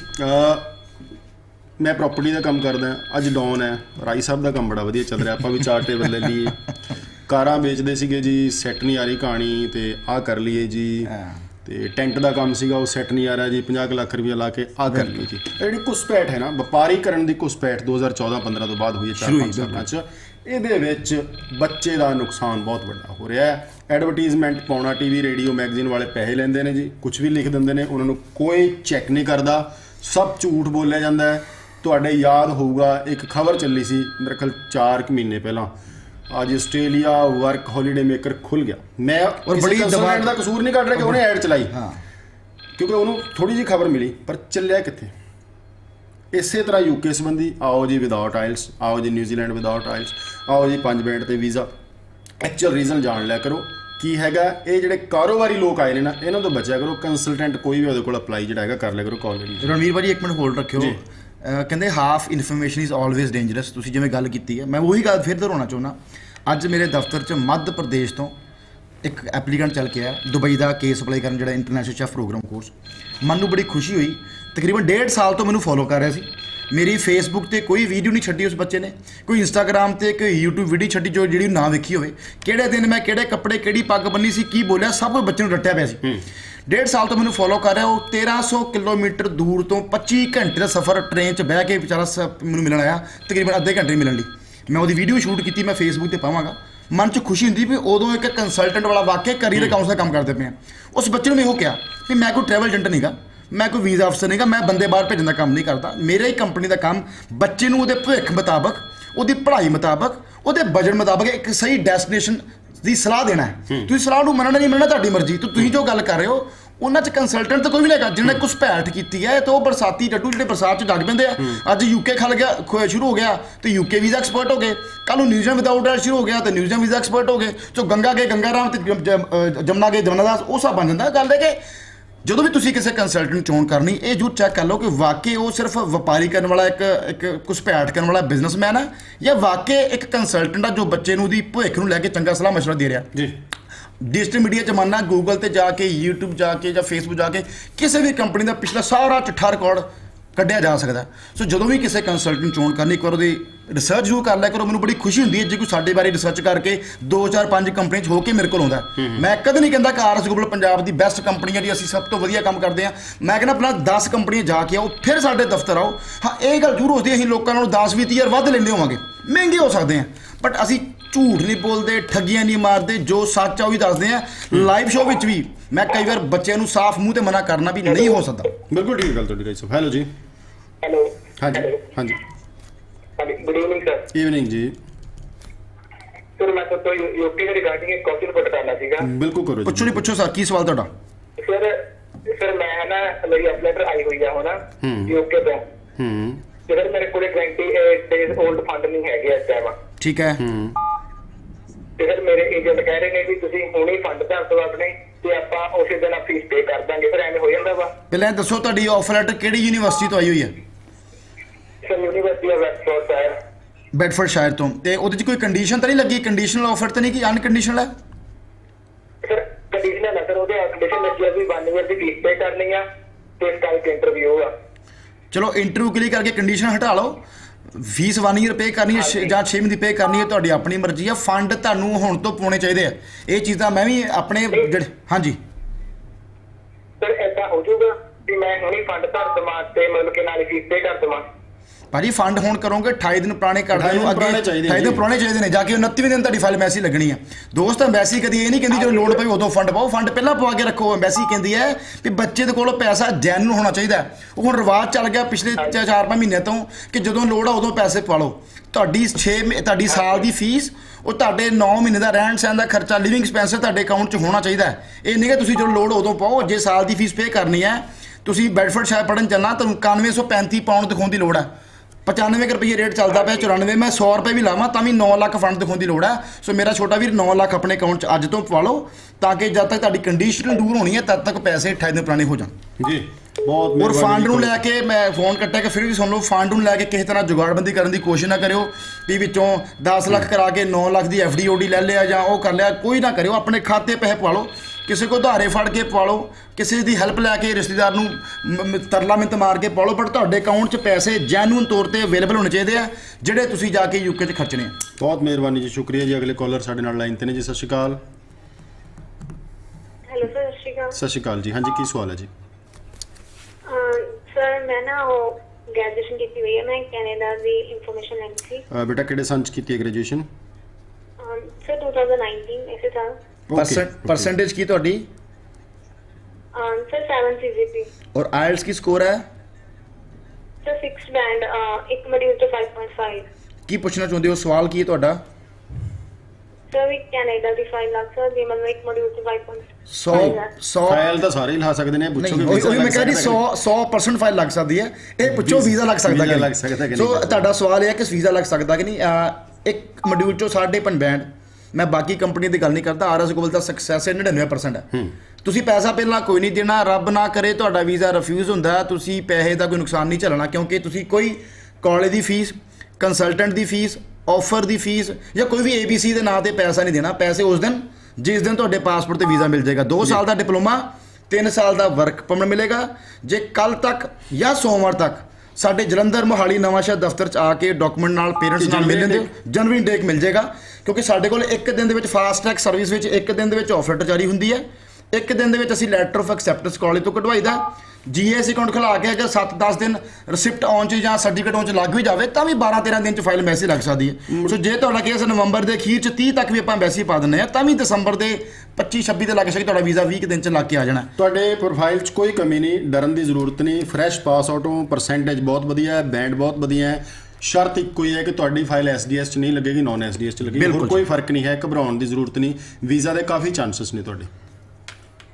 ਮੈਂ ਪ੍ਰਾਪਰਟੀ ਦਾ ਕੰਮ ਕਰਦਾ, ਅੱਜ ਡਾਊਨ ਹੈ। ਰਾਈ ਸਾਹਿਬ ਦਾ ਕੰਮ ਬੜਾ ਵਧੀਆ ਚੱਲ ਰਿਹਾ, ਆਪਾਂ ਵੀ ਚਾਰ ਟੇਬਲ ਲੈ ਲਈਏ। ਕਾਰਾਂ ਵੇਚਦੇ ਸੀਗੇ ਜੀ, ਸੈੱਟ ਨਹੀਂ ਆ ਰਹੀ ਕਹਾਣੀ ਤੇ ਆਹ ਕਰ ਲਈਏ ਜੀ। ਤੇ ਟੈਂਟ ਦਾ ਕੰਮ ਸੀਗਾ, ਉਹ ਸੈੱਟ ਨਹੀਂ ਆ ਰਿਹਾ ਜੀ, ਪੰਜਾਹ ਕੁ ਲੱਖ ਰੁਪਇਆ ਲਾ ਕੇ ਆਹ ਕਰ ਲਈਏ ਜੀ। ਜਿਹੜੀ ਘੁਸਪੈਠ ਹੈ ਨਾ, ਵਪਾਰੀਕਰਨ ਦੀ ਘੁਸਪੈਠ ਦੋ ਹਜ਼ਾਰ ਚੌਦਾਂ ਪੰਦਰਾਂ ਤੋਂ ਬਾਅਦ ਹੋਈ ਹੈ, ਚਾਰ ਪੰਜ ਸਾਲਾਂ 'ਚ। ਇਹਦੇ ਵਿੱਚ ਬੱਚੇ ਦਾ ਨੁਕਸਾਨ ਬਹੁਤ ਵੱਡਾ ਹੋ ਰਿਹਾ ਹੈ। ਐਡਵਰਟੀਜ਼ਮੈਂਟ ਪਾਉਣਾ, ਟੀ ਵੀ ਰੇਡੀਓ ਮੈਗਜ਼ੀਨ ਵਾਲੇ ਪੈਸੇ ਲੈਂਦੇ ਨੇ ਜੀ, ਕੁਝ ਵੀ ਲਿਖ ਦਿੰਦੇ ਨੇ, ਉਹਨਾਂ ਨੂੰ ਕੋਈ ਚੈੱਕ ਨਹੀਂ ਕਰਦਾ, ਸਭ ਝੂਠ ਬੋਲਿਆ ਜਾਂਦਾ ਹੈ। ਤੁਹਾਡੇ ਯਾਦ ਹੋਊਗਾ ਇੱਕ ਖਬਰ ਚੱਲੀ ਸੀ ਮੇਰੇ ਖਿਆਲ ਚਾਰ ਕੁ ਮਹੀਨੇ ਪਹਿਲਾਂ, ਅੱਜ ਆਸਟ੍ਰੇਲੀਆ ਵਰਕ ਹੌਲੀਡੇ ਮੇਕਰ ਖੁੱਲ ਗਿਆ। ਮੈਂ ਬੜੀ ਕੰਸਲਟੈਂਟ ਦਾ ਕਸੂਰ ਨਹੀਂ ਕੱਢ ਰਿਹਾ ਕਿ ਉਹਨੇ ਐਡ ਚਲਾਈ, ਕਿਉਂਕਿ ਉਹਨੂੰ ਥੋੜੀ ਜਿਹੀ ਖਬਰ ਮਿਲੀ, ਪਰ ਚੱਲਿਆ ਕਿੱਥੇ। ਇਸੇ ਤਰ੍ਹਾਂ ਯੂਕੇ ਸੰਬੰਧੀ, ਆਓ ਜੀ ਵਿਦਆਊਟ ਆਇਲਸ, ਆਓ ਜੀ ਨਿਊਜ਼ੀਲੈਂਡ ਵਿਦਆਊਟ ਆਇਲਸ, ਆਓ ਜੀ ਪੰਜ ਬੈਂਡ ਤੇ ਵੀਜ਼ਾ। ਐਕਚੁਅਲ ਰੀਜ਼ਨ ਜਾਣ ਲਿਆ ਕਰੋ ਕੀ ਹੈਗਾ। ਇਹ ਜਿਹੜੇ ਕਾਰੋਬਾਰੀ ਲੋਕ ਆਏ ਨੇ ਨਾ, ਇਹਨਾਂ ਤੋਂ ਬਚਿਆ ਕਰੋ। ਕੰਸਲਟੈਂਟ ਕੋਈ ਵੀ ਉਹਦੇ ਕੋਲ ਅਪਲਾਈ ਜਿਹੜਾ ਹੈਗਾ ਕਰ ਲਿਆ ਕਰੋ। ਕਾਲਜ ਰਣਵੀਰ ਭਾਜੀ ਇੱਕ ਮਿੰਟ ਹੋਲਡ ਰੱਖਿਓ। ਕਹਿੰਦੇ half information is always dangerous. ਤੁਸੀਂ ਜਿਵੇਂ ਗੱਲ ਕੀਤੀ ਹੈ, ਮੈਂ ਉਹੀ ਗੱਲ ਫਿਰ ਦੁਹਰਾਉਣਾ ਚਾਹੁੰਦਾ। ਅੱਜ ਮੇਰੇ ਦਫ਼ਤਰ 'ਚ ਮੱਧ ਪ੍ਰਦੇਸ਼ ਤੋਂ ਇੱਕ ਐਪਲੀਕੈਂਟ ਚੱਲ ਕੇ ਆਇਆ ਦੁਬਈ ਦਾ ਕੇਸ ਅਪਲਾਈ ਕਰਨ, ਜਿਹੜਾ ਇੰਟਰਨੈਸ਼ਨਲ ਸ਼ੈਫ ਪ੍ਰੋਗਰਾਮ ਕੋਰਸ। ਮਨ ਨੂੰ ਬੜੀ ਖੁਸ਼ੀ ਹੋਈ। ਤਕਰੀਬਨ ਡੇਢ ਸਾਲ ਤੋਂ ਮੈਨੂੰ ਫੋਲੋ ਕਰ ਰਿਹਾ ਸੀ। ਮੇਰੀ ਫੇਸਬੁੱਕ ਤੇ ਕੋਈ ਵੀਡੀਓ ਨਹੀਂ ਛੱਡੀ ਉਸ ਬੱਚੇ ਨੇ, ਕੋਈ ਇੰਸਟਾਗ੍ਰਾਮ ਤੇ ਕੋਈ ਯੂਟਿਊਬ ਵੀਡੀਓ ਛੱਡੀ ਜੋ ਜਿਹੜੀ ਨਾ ਵੇਖੀ ਹੋਵੇ। ਕਿਹੜੇ ਦਿਨ ਮੈਂ ਕਿਹੜੇ ਕੱਪੜੇ, ਕਿਹੜੀ ਪੱਗ ਬੰਨੀ ਸੀ, ਕੀ ਬੋਲਿਆ, ਸਭ ਕੁਝ ਬੱਚੇ ਨੂੰ ਰੱਟਿਆ ਪਿਆ ਸੀ। ਡੇਢ ਸਾਲ ਤੋਂ ਮੈਨੂੰ ਫੋਲੋ ਕਰ ਰਿਹਾ। ਉਹ ਤੇਰਾਂ ਸੌ ਕਿਲੋਮੀਟਰ ਦੂਰ ਤੋਂ ਪੱਚੀ ਘੰਟੇ ਦਾ ਸਫ਼ਰ ਟ੍ਰੇਨ 'ਚ ਬਹਿ ਕੇ ਵਿਚਾਰਾ ਮੈਨੂੰ ਮਿਲਣ ਆਇਆ, ਤਕਰੀਬਨ ਅੱਧੇ ਘੰਟੇ ਮਿਲਣ ਲਈ। ਮੈਂ ਉਹਦੀ ਵੀਡੀਓ ਸ਼ੂਟ ਕੀਤੀ, ਮੈਂ ਫੇਸਬੁੱਕ ਤੇ ਪਾਵਾਂਗਾ। ਮਨ 'ਚ ਖੁਸ਼ੀ ਹੁੰਦੀ ਵੀ ਉਦੋਂ ਇੱਕ ਕੰਸਲਟੈਂਟ ਵਾਲਾ ਵਾਕਿਆ ਕਰੀਅਰ ਕਾਉਂਸਲਰ ਕੰਮ ਕਰਦੇ ਪਏ ਆ। ਉਸ ਬੱਚੇ ਨੂੰ ਮੈਂ ਇਹੋ ਕਿਹਾ ਕਿ ਮੈਂ ਕੋਈ ਟਰੈਵਲ ਏਜੰਟ ਨਹੀਂਗਾ, ਮੈਂ ਕੋਈ ਵੀਜ਼ਾ ਅਫਸਰ ਨਹੀਂਗਾ, ਮੈਂ ਬੰਦੇ ਬਾਹਰ ਭੇਜਣ ਦਾ ਕੰਮ ਨਹੀਂ ਕਰਦਾ। ਮੇਰੇ ਹੀ ਕੰਪਨੀ ਦਾ ਕੰਮ ਬੱਚੇ ਨੂੰ ਉਹਦੇ ਭਵਿੱਖ ਮੁਤਾਬਕ, ਉਹਦੀ ਪੜ੍ਹਾਈ ਮੁਤਾਬਕ, ਉਹਦੇ ਬਜਟ ਮੁਤਾਬਕ ਇੱਕ ਸਹੀ ਡੈਸਟੀਨੇਸ਼ਨ ਦੀ ਸਲਾਹ ਦੇਣਾ ਹੈ। ਤੁਸੀਂ ਸਲਾਹ ਨੂੰ ਮੰਨਣਾ ਨਹੀਂ ਮੰਨਣਾ ਤੁਹਾਡੀ ਮਰਜ਼ੀ। ਤੁਸੀਂ ਜੋ ਗੱਲ ਕਰ ਰਹੇ ਹੋ ਉਹਨਾਂ 'ਚ ਕੰਸਲਟੈਂਟ ਤਾਂ ਕੋਈ ਵੀ ਨਹੀਂ ਹੈਗਾ ਜਿਹਨੇ ਘੁਸਪੈਠ ਕੀਤੀ ਹੈ। ਤਾਂ ਉਹ ਬਰਸਾਤੀ ਟੱਟੂ ਜਿਹੜੇ ਬਰਸਾਤ 'ਚ ਡੱਗ ਪੈਂਦੇ ਆ। ਅੱਜ ਯੂਕੇ ਖਲ ਗਿਆ ਖੋ- ਸ਼ੁਰੂ ਹੋ ਗਿਆ ਤੇ ਯੂਕੇ ਵੀਜ਼ਾ ਐਕਸਪਰਟ ਹੋ ਗਏ। ਕੱਲ੍ਹ ਨੂੰ ਨਿਊਜ਼ੀਲੈਂਡ ਵਿਦਾਊਟ ਡੈਟ ਸ਼ੁਰੂ ਹੋ ਗਿਆ ਤੇ ਨਿਊਜ਼ੀਲੈਂਡ ਵੀਜ਼ਾ ਐਕਸਪਰਟ ਹੋ ਗਏ। ਸੋ ਗੰਗਾ ਗਏ ਗੰਗਾ ਰਾਮ ਤੇ ਜਮ- ਜਮ- ਅ, ਜਮਨਾ ਗਏ ਜਮਨਾ ਦਾਸ, ਉਹ ਸਭ ਬਣ ਜਾਂਦਾ। ਗੱਲ ਹੈ ਕਿ ਜਦੋਂ ਵੀ ਤੁਸੀਂ ਕਿਸੇ ਕੰਸਲਟੈਂਟ ਨੂੰ ਚੋਣ ਕਰਨੀ, ਇਹ ਜ਼ਰੂਰ ਚੈੱਕ ਕਰ ਲਓ ਕਿ ਵਾਕਈ ਉਹ ਸਿਰਫ ਵਪਾਰੀ ਕਰਨ ਵਾਲਾ ਇੱਕ ਇੱਕ ਘੁਸਪੈਠ ਕਰਨ ਵਾਲਾ ਬਿਜ਼ਨਸਮੈਨ ਹੈ ਜਾਂ ਵਾਕਈ ਇੱਕ ਕੰਸਲਟੈਂਟ ਆ ਜੋ ਬੱਚੇ ਨੂੰ ਦੀ ਭਵਿੱਖ ਨੂੰ ਲੈ ਕੇ ਚੰਗਾ ਸਲਾਹ ਮਸ਼ਵਰਾ ਦੇ ਰਿਹਾ। ਜੀ ਡਿਜੀਟਲ ਮੀਡੀਆ ਜ਼ਮਾਨਾ, ਗੂਗਲ ਤੇ ਜਾ ਕੇ, ਯੂਟਿਊਬ ਜਾ ਕੇ ਜਾਂ ਫੇਸਬੁੱਕ ਜਾ ਕੇ ਕਿਸੇ ਵੀ ਕੰਪਨੀ ਦਾ ਪਿਛਲਾ ਸਾਰਾ ਚਿੱਠਾ ਰਿਕਾਰਡ ਕੱਢਿਆ ਜਾ ਸਕਦਾ। ਸੋ ਜਦੋਂ ਵੀ ਕਿਸੇ ਕੰਸਲਟੈਂਟ ਨੂੰ ਚੋਣ ਕਰਨੀ, ਇੱਕ ਵਾਰ ਉਹਦੀ ਰਿਸਰਚ ਜ਼ਰੂਰ ਕਰ ਲਿਆ ਕਰੋ। ਮੈਨੂੰ ਬੜੀ ਖੁਸ਼ੀ ਹੁੰਦੀ ਹੈ ਜੇ ਕੋਈ ਸਾਡੇ ਬਾਰੇ ਰਿਸਰਚ ਕਰਕੇ ਦੋ ਚਾਰ ਪੰਜ ਕੰਪਨੀ 'ਚ ਹੋ ਕੇ ਮੇਰੇ ਕੋਲ ਆਉਂਦਾ। ਮੈਂ ਕਦੇ ਨਹੀਂ ਕਹਿੰਦਾ ਕਿ ਆਰਐਸ ਗਲੋਬਲ ਪੰਜਾਬ ਦੀ ਬੈਸਟ ਕੰਪਨੀ ਹੈ ਜੀ, ਅਸੀਂ ਸਭ ਤੋਂ ਵਧੀਆ ਕੰਮ ਕਰਦੇ ਹਾਂ। ਮੈਂ ਕਹਿੰਦਾ ਆਪਣਾ ਦਸ ਕੰਪਨੀਆਂ ਜਾ ਕੇ ਆਓ, ਫਿਰ ਸਾਡੇ ਦਫ਼ਤਰ ਆਓ। ਹਾਂ, ਇਹ ਗੱਲ ਜ਼ਰੂਰ ਹੁੰਦੀ ਹੈ ਅਸੀਂ ਲੋਕਾਂ ਨਾਲੋਂ ਦਸ ਵੀਹ ਹਜ਼ਾਰ ਵੱਧ ਲੈਂਦੇ ਹੋਵਾਂਗੇ, ਮਹਿੰਗੇ ਹੋ ਸਕਦੇ ਹਾਂ, ਬਟ ਅਸੀਂ ਝੂਠ ਨਹੀਂ ਬੋਲਦੇ, ਠੱਗੀਆਂ ਨਹੀਂ ਮਾਰਦੇ, ਜੋ ਸੱਚ ਆ ਉਹ ਵੀ ਦੱਸਦੇ ਆ। ਲਾਈਵ ਸ਼ੋਅ ਵਿੱਚ ਵੀ ਮੈਂ ਕਈ ਵਾਰ ਬੱਚਿਆਂ ਨੂੰ ਸਾਫ਼ ਮੂੰਹ ਤੇ ਮਨਾ ਕਰਨਾ ਵੀ ਨਹੀਂ ਹੋ ਸਕਦਾ। ਬਿਲਕੁਲ ਠੀਕ ਗੱਲ ਤੁਹਾਡੀ ਰਾਈ ਸਾਹਿਬ। ਹੈਲੋ ਜੀ। हेलो ਹਾਂਜੀ ਹਾਂਜੀ गुड इवनिंग सर। ਈਵਨਿੰਗ ਜੀ। सर मैं तो, तो यूके के रिगार्डिंग एक क्वेश्चन पुट करना सीगा। ਬਿਲकुल ਕਰੋ ਪੁੱਛੋ ਨਹੀਂ ਪੁੱਛੋ ਸਰ, ਕੀ ਸਵਾਲ ਤੁਹਾਡਾ? सर सर मैं है ना मेरी ऑफ लेटर आई हुई है होना यूके तो ਹੂੰ ਤੇ ਸਰ ਮੇਰੇ ਕੋਲੇ twenty eight days old fund नहीं ਹੈਗੇ ਇਸ ਟਾਈਮ। ਠੀਕ ਹੈ। ਤੇ ਸਰ ਮੇਰੇ ਏਜੰਟ ਕਹਿ ਰਹੇ ਨੇ ਵੀ ਤੁਸੀਂ ਹੁਣੇ ਫੰਡ ਭਰ ਦਿਓ ਆਪਣੇ ਤੇ ਆਪਾਂ ਉਸੇ ਦਿਨ ਫੀਸ ਪੇ ਕਰ ਦਾਂਗੇ। ਫਿਰ ਐਵੇਂ ਹੋ ਜਾਂਦਾ ਵਾ। ਪਹਿਲਾਂ ਇਹ ਦੱਸੋ ਤੁਹਾਡੀ ਆਫਰ ਲੈਟਰ ਕਿਹੜੀ ਯੂਨੀਵਰਸਿਟੀ ਤੋਂ ਆਈ ਹੋਈ ਹੈ? ਸਰ ਯੂਨੀਵਰਸਿਟੀ ਆਫ ਵੈਸਟਫੋਰਡ ਸਾਹਿਬ। ਬੈਡਫੋਰਡ ਸ਼ਾਇਰ ਤੋਂ। ਤੇ ਉਹਦੇ 'ਚ ਕੋਈ ਕੰਡੀਸ਼ਨ ਤਾਂ ਨਹੀਂ ਲੱਗੀ? ਕੰਡੀਸ਼ਨਲ ਆਫਰ ਤਾਂ ਨਹੀਂ ਕਿ ਅਨਕੰਡੀਸ਼ਨਲ ਹੈ? ਸਰ ਕੰਡੀਸ਼ਨਲ ਹੈ ਸਰ, ਉਹਦੇ ਕੰਡੀਸ਼ਨ ਲੱਗੀ ਆ ਵੀ ਵਨ ਈਅਰ ਦੀ ਫੀਸ ਪੇ ਕਰਨੀ ਆ ਤੇ ਸਕਾਈਪ ਇੰਟਰਵਿਊ ਆ। ਚਲੋ ਇੰਟਰਵਿਊ ਕਲੀਅਰ ਕਰਕੇ ਕੰਡੀਸ਼ਨ ਹਟਾ ਲਓ। ਫੀਸ ਵਨ ਈਅਰ ਪੇ ਕਰਨੀ ਹੈ ਛੇ- ਜਾਂ ਛੇ ਮਹੀਨੇ ਪੇ ਕਰਨੀ ਹੈ, ਤੁਹਾਡੀ ਆਪਣੀ ਮਰਜ਼ੀ ਆ। ਫੰਡ ਤੁਹਾਨੂੰ ਹੁਣ ਤੋਂ ਪਾਉਣੇ ਚਾਹੀਦੇ ਆ। ਇਹ ਚੀਜ਼ਾਂ ਮੈਂ ਵੀ ਆਪਣੇ ਜਿਹੜੇ ਹਾਂਜੀ ਸਰ ਏਦਾਂ ਹੋ ਜਾਊਗਾ ਵੀ ਮੈਂ ਹੁਣੇ ਫੰਡ ਭਰ ਦਵਾਂ ਤੇ ਮਤਲਬ ਕਿ ਨਾਲ ਫੀਸ ਪੇ ਕਰ ਦਵਾਂ। ਭਾਜੀ ਫੰਡ ਹੁਣ ਕਰੋਗੇ ਅਠਾਈ ਦਿਨ ਪੁਰਾਣੇ ਕਰਦੇ ਅਠਾਈ ਨੂੰ ਦਿਨ ਅੱਗੇ ਪੁਰਾਣੇ ਚਾਹੀਦੇ ਅਠਾਈ ਦਿਨ ਜੀ। ਪੁਰਾਣੇ ਚਾਹੀਦੇ ਨੇ। ਜਾ ਕੇ ਉਨੱਤੀਵੇਂ ਦਿਨ ਤੁਹਾਡੀ ਫਾਈਲ ਮੈਸੀ ਲੱਗਣੀ ਆ। ਦੋਸਤ ਐਮਬੈਸੀ ਕਦੀ ਇਹ ਨਹੀਂ ਕਹਿੰਦੀ ਜਦੋਂ ਲੋੜ ਪਈ ਉਦੋਂ ਫੰਡ ਪਾਓ। ਫੰਡ ਪਹਿਲਾਂ ਪਵਾ ਕੇ ਰੱਖੋ। ਐਮਬੈਸੀ ਕਹਿੰਦੀ ਹੈ ਵੀ ਬੱਚੇ ਦੇ ਕੋਲ ਪੈਸਾ ਜੈਨੂਨ ਹੋਣਾ ਚਾਹੀਦਾ ਹੈ। ਉਹ ਹੁਣ ਰਿਵਾਜ ਚੱਲ ਗਿਆ ਪਿਛਲੇ ਚਾਰ ਪੰਜ ਮਹੀਨਿਆਂ ਤੋਂ ਕਿ ਜਦੋਂ ਲੋੜ ਆ ਉਦੋਂ ਪੈਸੇ ਪਾ ਲਓ। ਤੁਹਾਡੀ ਛੇ ਤੁਹਾਡੀ ਸਾਲ ਦੀ ਫੀਸ, ਉਹ ਤੁਹਾਡੇ ਨੌ ਮਹੀਨੇ ਦਾ ਰਹਿਣ ਸਹਿਣ ਦਾ ਖਰਚਾ, ਲਿਵਿੰਗ ਐਕਸਪੈਂਸ ਤੁਹਾਡੇ ਅਕਾਊਂਟ 'ਚ ਹੋਣਾ ਚਾਹੀਦਾ ਹੈ। ਇਹ ਨਹੀਂ ਕਿ ਤੁਸੀਂ ਜਦੋਂ ਲੋੜ ਉਦੋਂ ਪਾਓ। ਜੇ ਸਾਲ ਦੀ ਫੀਸ ਪੇ ਕਰਨੀ ਹੈ, ਤੁਸੀਂ ਬੈਡਫੋਰਡ ਸ਼ਾਇਰ ਪੜ੍ਹਨ ਚੱਲਣਾ, ਤੁਹਾਨੂੰ ਇਕਾਨਵੇਂ ਸੌ ਪੈਂਤੀ ਪਾਉਂਡ ਦਿਖਾਉਣ ਦੀ ਲੋੜ ਹੈ। ਪਚਾਨਵੇਂ ਕੁ ਰੁਪਏ ਰੇਟ ਚੱਲਦਾ ਪਿਆ, ਚੁਰਾਨਵੇਂ। ਮੈਂ ਸੌ ਰੁਪਏ ਵੀ ਲਾਵਾਂ ਤਾਂ ਵੀ ਨੌ ਲੱਖ ਫੰਡ ਦਿਖਾਉਣ ਦੀ ਲੋੜ ਹੈ। ਸੋ ਮੇਰਾ ਛੋਟਾ ਵੀਰ ਨੌ ਲੱਖ ਆਪਣੇ ਅਕਾਊਂਟ 'ਚ ਅੱਜ ਤੋਂ ਪਵਾ ਲਓ ਤਾਂ ਕਿ ਜਦ ਤੱਕ ਤੁਹਾਡੀ ਕੰਡੀਸ਼ਨ ਦੂਰ ਹੋਣੀ ਹੈ ਤਦ ਤੱਕ ਪੈਸੇ ਅਠਾਈ ਦਿਨ ਪੁਰਾਣੇ ਹੋ ਜਾਣ। ਜੀ ਬਹੁਤ ਔਰ ਮਿਹਰਬਾਨੀ ਫੰਡ ਨੂੰ ਜੀ। ਲੈ ਕੇ ਮੈਂ ਫੋਨ ਕੱਟਿਆ ਕਿ ਫਿਰ ਵੀ ਸੁਣ ਲਓ, ਫੰਡ ਨੂੰ ਲੈ ਕੇ ਕਿਸੇ ਤਰ੍ਹਾਂ ਜੁਗਾੜਬੰਦੀ ਕਰਨ ਦੀ ਕੋਸ਼ਿਸ਼ ਨਾ ਕਰਿਓ ਵੀ ਵਿੱਚੋਂ ਦਸ ਲੱਖ ਕਰਾ ਕੇ ਨੌ ਲੱਖ ਦੀ ਐਫ ਡੀ ਓ ਡੀ ਲੈ ਲਿਆ ਜਾਂ ਉਹ ਕਰ ਲਿਆ। ਕੋਈ ਨਾ ਕਰਿਓ। ਆਪਣੇ ਖਾਤੇ ਪੈਸੇ ਪਵਾ ਲਓ, ਕਿਸੇ ਕੋਲ ਉਧਾਰੇ ਫੜ ਕੇ ਪਵਾ ਲਓ, ਕਿਸੇ ਦੀ ਹੈਲਪ ਲੈ ਕੇ ਰਿਸ਼ਤੇਦਾਰ ਨੂੰ ਮ- ਮ- ਤਰਲਾ ਮਿੰਤ ਮਾਰ ਕੇ ਪਵਾ ਲਓ, ਬਟ ਤੁਹਾਡੇ ਅਕਾਊਂਟ 'ਚ ਪੈਸੇ ਜੈਨੂਨ ਤੌਰ ਤੇ ਅਵੇਲੇਬਲ ਹੋਣੇ ਚਾਹੀਦੇ ਆ ਜਿਹੜੇ ਤੁਸੀਂ ਜਾ ਕੇ ਯੂਕੇ 'ਚ ਖਰਚਣੇ ਆ। ਬਹੁਤ ਮਿਹਰਬਾਨੀ ਜੀ, ਸ਼ੁਕਰੀਆ ਜੀ। ਅਗਲੇ ਕਾਲਰ ਸਾਡੇ ਨਾਲ ਲਾਈਨ ਤੇ ਨੇ ਜੀ। ਸਤਿ ਸ਼੍ਰੀ ਅਕਾਲ। ਹੈਲੋ ਸਰ, ਸਤਿ ਸ਼੍ਰੀ ਅਕਾਲ। ਸਤਿ ਸ਼੍ਰੀ ਅਕਾਲ ਜੀ। ਹਾਂਜੀ ਕੀ ਸਵਾਲ ਹੈ ਜੀ? ਸਰ ਮੈਂ ਨਾ ਉਹ ਗ੍ਰੈਜੂਏਸ਼ਨ ਕੀਤੀ ਹੋਈ ਹੈ, ਮੈਂ ਕੈਨੇਡਾ ਦੀ ਇਨਫੋਰਮੇਸ਼ਨ ਲੈਣੀ ਸੀ। ਅ, ਬੇਟਾ ਕਿਹੜੇ ਸੰਨ 'ਚ ਕੀਤੀ ਹੈ graduation? Sir two thousand nineteen ਇਸੇ ਸਾਲ। ਪਰਸੈਂਟ ਪਰਸੈਂਟੇਜ ਕੀ ਤੁਹਾਡੀ? ਸਰ ਸੈਵਨ ਸੀ ਜੀ ਪੀ। ਔਰ ਆਇਲਸ ਕੀ ਸਕੋਰ ਹੈ? ਸਰ ਸਿਕਸ ਬੈਂਡ ਇੱਕ ਮੋਡਿਊਲ ਤੋਂ ਫਾਈਵ ਪੁਆਇੰਟ ਫਾਈਵ। ਕੀ ਪੁੱਛਣਾ ਚਾਹੁੰਦੇ ਹੋ? ਸਵਾਲ ਕੀ ਹੈ ਤੁਹਾਡਾ? ਸਰ ਵੀ ਕੈਨੇਡਾ ਦੀ ਫਾਈਵ ਲੱਖ ਸਰ ਜੀ, ਮਤਲਬ ਇੱਕ ਮੋਡਿਊਲ ਤੋਂ ਫਾਈਵ ਪੁਆਇੰਟ ਸੌ ਸੌ ਫਾਈਲ ਤਾਂ ਸਾਰੇ ਹੀ ਲਾ ਸਕਦੇ ਨੇ। ਪੁੱਛੋ ਨਹੀਂ, ਕਿ ਉਹੀ ਉਹੀ ਮੈਂ ਕਹਿ ਰਹੀ ਸੌ ਸੌ ਪਰਸੈਂਟ ਫਾਈਲ ਲੱਗ ਸਕਦੀ ਹੈ। ਇਹ ਪੁੱਛੋ ਵੀਜ਼ਾ ਲੱਗ ਸਕਦਾ ਵੀਜ਼ਾ ਕਿ ਲੱਗ ਸਕਦਾ ਕਿ ਨਹੀਂ। ਸੋ ਨਹੀਂ। ਤੁਹਾਡਾ ਸਵਾਲ ਇਹ ਹੈ ਕਿ ਵੀਜ਼ਾ ਲੱਗ ਸਕਦਾ ਕਿ ਨਹੀਂ। ਅਹ, ਇੱਕ ਮੋਡਿਊਲ ਚੋਂ ਸਾਢੇ ਪੰਜ ਬੈਂਡ। ਮੈਂ ਬਾਕੀ ਕੰਪਨੀ ਦੀ ਗੱਲ ਨਹੀਂ ਕਰਦਾ। ਆਰਐਸ ਗਲੋਬਲ ਦਾ ਸਕਸੈਸ ਨੜਿਨਵੇਂ ਪਰਸੈਂਟ ਹੈ। ਤੁਸੀਂ ਪੈਸਾ ਪਹਿਲਾਂ ਕੋਈ ਨਹੀਂ ਦੇਣਾ। ਰੱਬ ਨਾ ਕਰੇ ਤੁਹਾਡਾ ਵੀਜ਼ਾ ਰਿਫਿਊਜ਼ ਹੁੰਦਾ, ਤੁਸੀਂ ਪੈਸੇ ਦਾ ਕੋਈ ਨੁਕਸਾਨ ਨਹੀਂ ਝੱਲਣਾ, ਕਿਉਂਕਿ ਤੁਸੀਂ ਕੋਈ ਕਾਲਜ ਦੀ ਫੀਸ, ਕੰਸਲਟੈਂਟ ਦੀ ਫੀਸ, ਆਫਰ ਦੀ ਫੀਸ ਜਾਂ ਕੋਈ ਵੀ ਏ ਬੀ ਸੀ ਦੇ ਨਾਂ ਤੇ ਪੈਸਾ ਨਹੀਂ ਦੇਣਾ। ਪੈਸੇ ਉਸ ਦਿਨ ਜਿਸ ਦਿਨ ਤੁਹਾਡੇ ਪਾਸਪੋਰਟ ਤੇ ਵੀਜ਼ਾ ਮਿਲ ਜਾਏਗਾ। ਦੋ ਸਾਲ ਦਾ ਡਿਪਲੋਮਾ, ਤਿੰਨ ਸਾਲ ਦਾ ਵਰਕ ਪਰਮਿਟ ਮਿਲੇਗਾ। ਜੇ ਕੱਲ ਤੱਕ ਜਾਂ ਸੋਮਵਾਰ ਤੱਕ ਸਾਡੇ ਜਲੰਧਰ ਮੋਹਾਲੀ ਨਵਾਂਸ਼ਹਿਰ ਦਫ਼ਤਰ 'ਚ ਆ ਕੇ ਡਾਕੂਮੈਂਟ ਨਾਲ ਪੇਰੈਂਟਸ ਨਾਲ ਮਿਲ ਲੈਂਦੇ ਹੋ, ਜਨਵਰੀ ਇਨਟੇਕ ਮਿਲ ਜਾਏਗਾ। ਕਿਉਂਕਿ ਸਾਡੇ ਕੋਲ ਇੱਕ ਦਿਨ ਦੇ ਵਿੱਚ ਫਾਸਟ ਟਰੈਕ ਸਰਵਿਸ ਵਿੱਚ ਇੱਕ ਦਿਨ ਦੇ ਵਿੱਚ ਆਫਰ ਲੈਟਰ ਜਾਰੀ ਹੁੰਦੀ ਹੈ। ਇੱਕ ਦਿਨ ਦੇ ਵਿੱਚ ਅਸੀਂ ਲੈਟਰ ਆਫ ਐਕਸੈਪਟੈਂਸ ਕਾਲਜ ਤੋਂ ਕਢਵਾਈਦਾ। ਜੀ ਐਸ ਅਕਾਊਂਟ ਖੁਲਾ ਕੇ ਅਗਰ ਸੱਤ ਦਸ ਦਿਨ ਰਿਸਿਪਟ ਆਉਣ 'ਚ ਜਾਂ ਸਰਟੀਫਿਕੇਟ ਆਉਣ 'ਚ ਲੱਗ ਵੀ ਜਾਵੇ ਤਾਂ ਵੀ ਬਾਰਾਂ ਤੇਰਾਂ ਦਿਨ 'ਚ ਫਾਈਲ ਮੈਸੇਜ ਲੱਗ ਸਕਦੀ ਹੈ। ਸੋ ਜੇ ਤੁਹਾਡਾ ਕੇਸ ਨਵੰਬਰ ਦੇ ਅਖੀਰ 'ਚ ਤੀਹ ਤੱਕ ਵੀ ਆਪਾਂ ਮੈਸੇਜ ਪਾ ਦਿੰਦੇ ਹਾਂ ਤਾਂ ਵੀ ਦਸੰਬਰ ਦੇ ਪੱਚੀ ਛੱਬੀ ਤੇ ਲੱਗ ਸਕੇ ਤੁਹਾਡਾ ਵੀਜ਼ਾ ਵੀਹ ਕੁ ਦਿਨ 'ਚ ਲੱਗ ਕੇ ਆ ਜਾਣਾ। ਤੁਹਾਡੇ ਪ੍ਰੋਫਾਈਲ 'ਚ ਕੋਈ ਕਮੀ ਨਹੀਂ, ਡਰਨ ਦੀ ਜ਼ਰੂਰਤ ਨਹੀਂ। ਫਰੈਸ਼ ਪਾਸ ਆਊਟ ਹੋ, ਪਰਸੈਂਟੇਜ ਬਹੁਤ ਵਧੀਆ ਹੈ, ਬੈਂਡ ਬਹੁਤ ਵਧੀਆ ਹੈ। ਸ਼ਰਤ ਇੱਕੋ ਹੀ ਹੈ ਕਿ ਤੁਹਾਡੀ ਫਾਈਲ ਐਸ ਡੀ ਐਸ 'ਚ ਨਹੀਂ ਲੱਗੇਗੀ, ਨਾਨ ਐਸ ਡੀ ਐਸ 'ਚ ਲੱਗੇਗੀ। ਹੋਰ ਕੋਈ ਫਰਕ ਨਹੀਂ ਹੈ, ਘਬਰਾਉਣ ਦੀ ਜ਼ਰੂਰਤ ਨਹੀਂ। ਵੀਜ਼ਾ ਦੇ ਕਾਫੀ ਚਾਂਸਸ ਨੇ ਤੁਹਾਡੇ।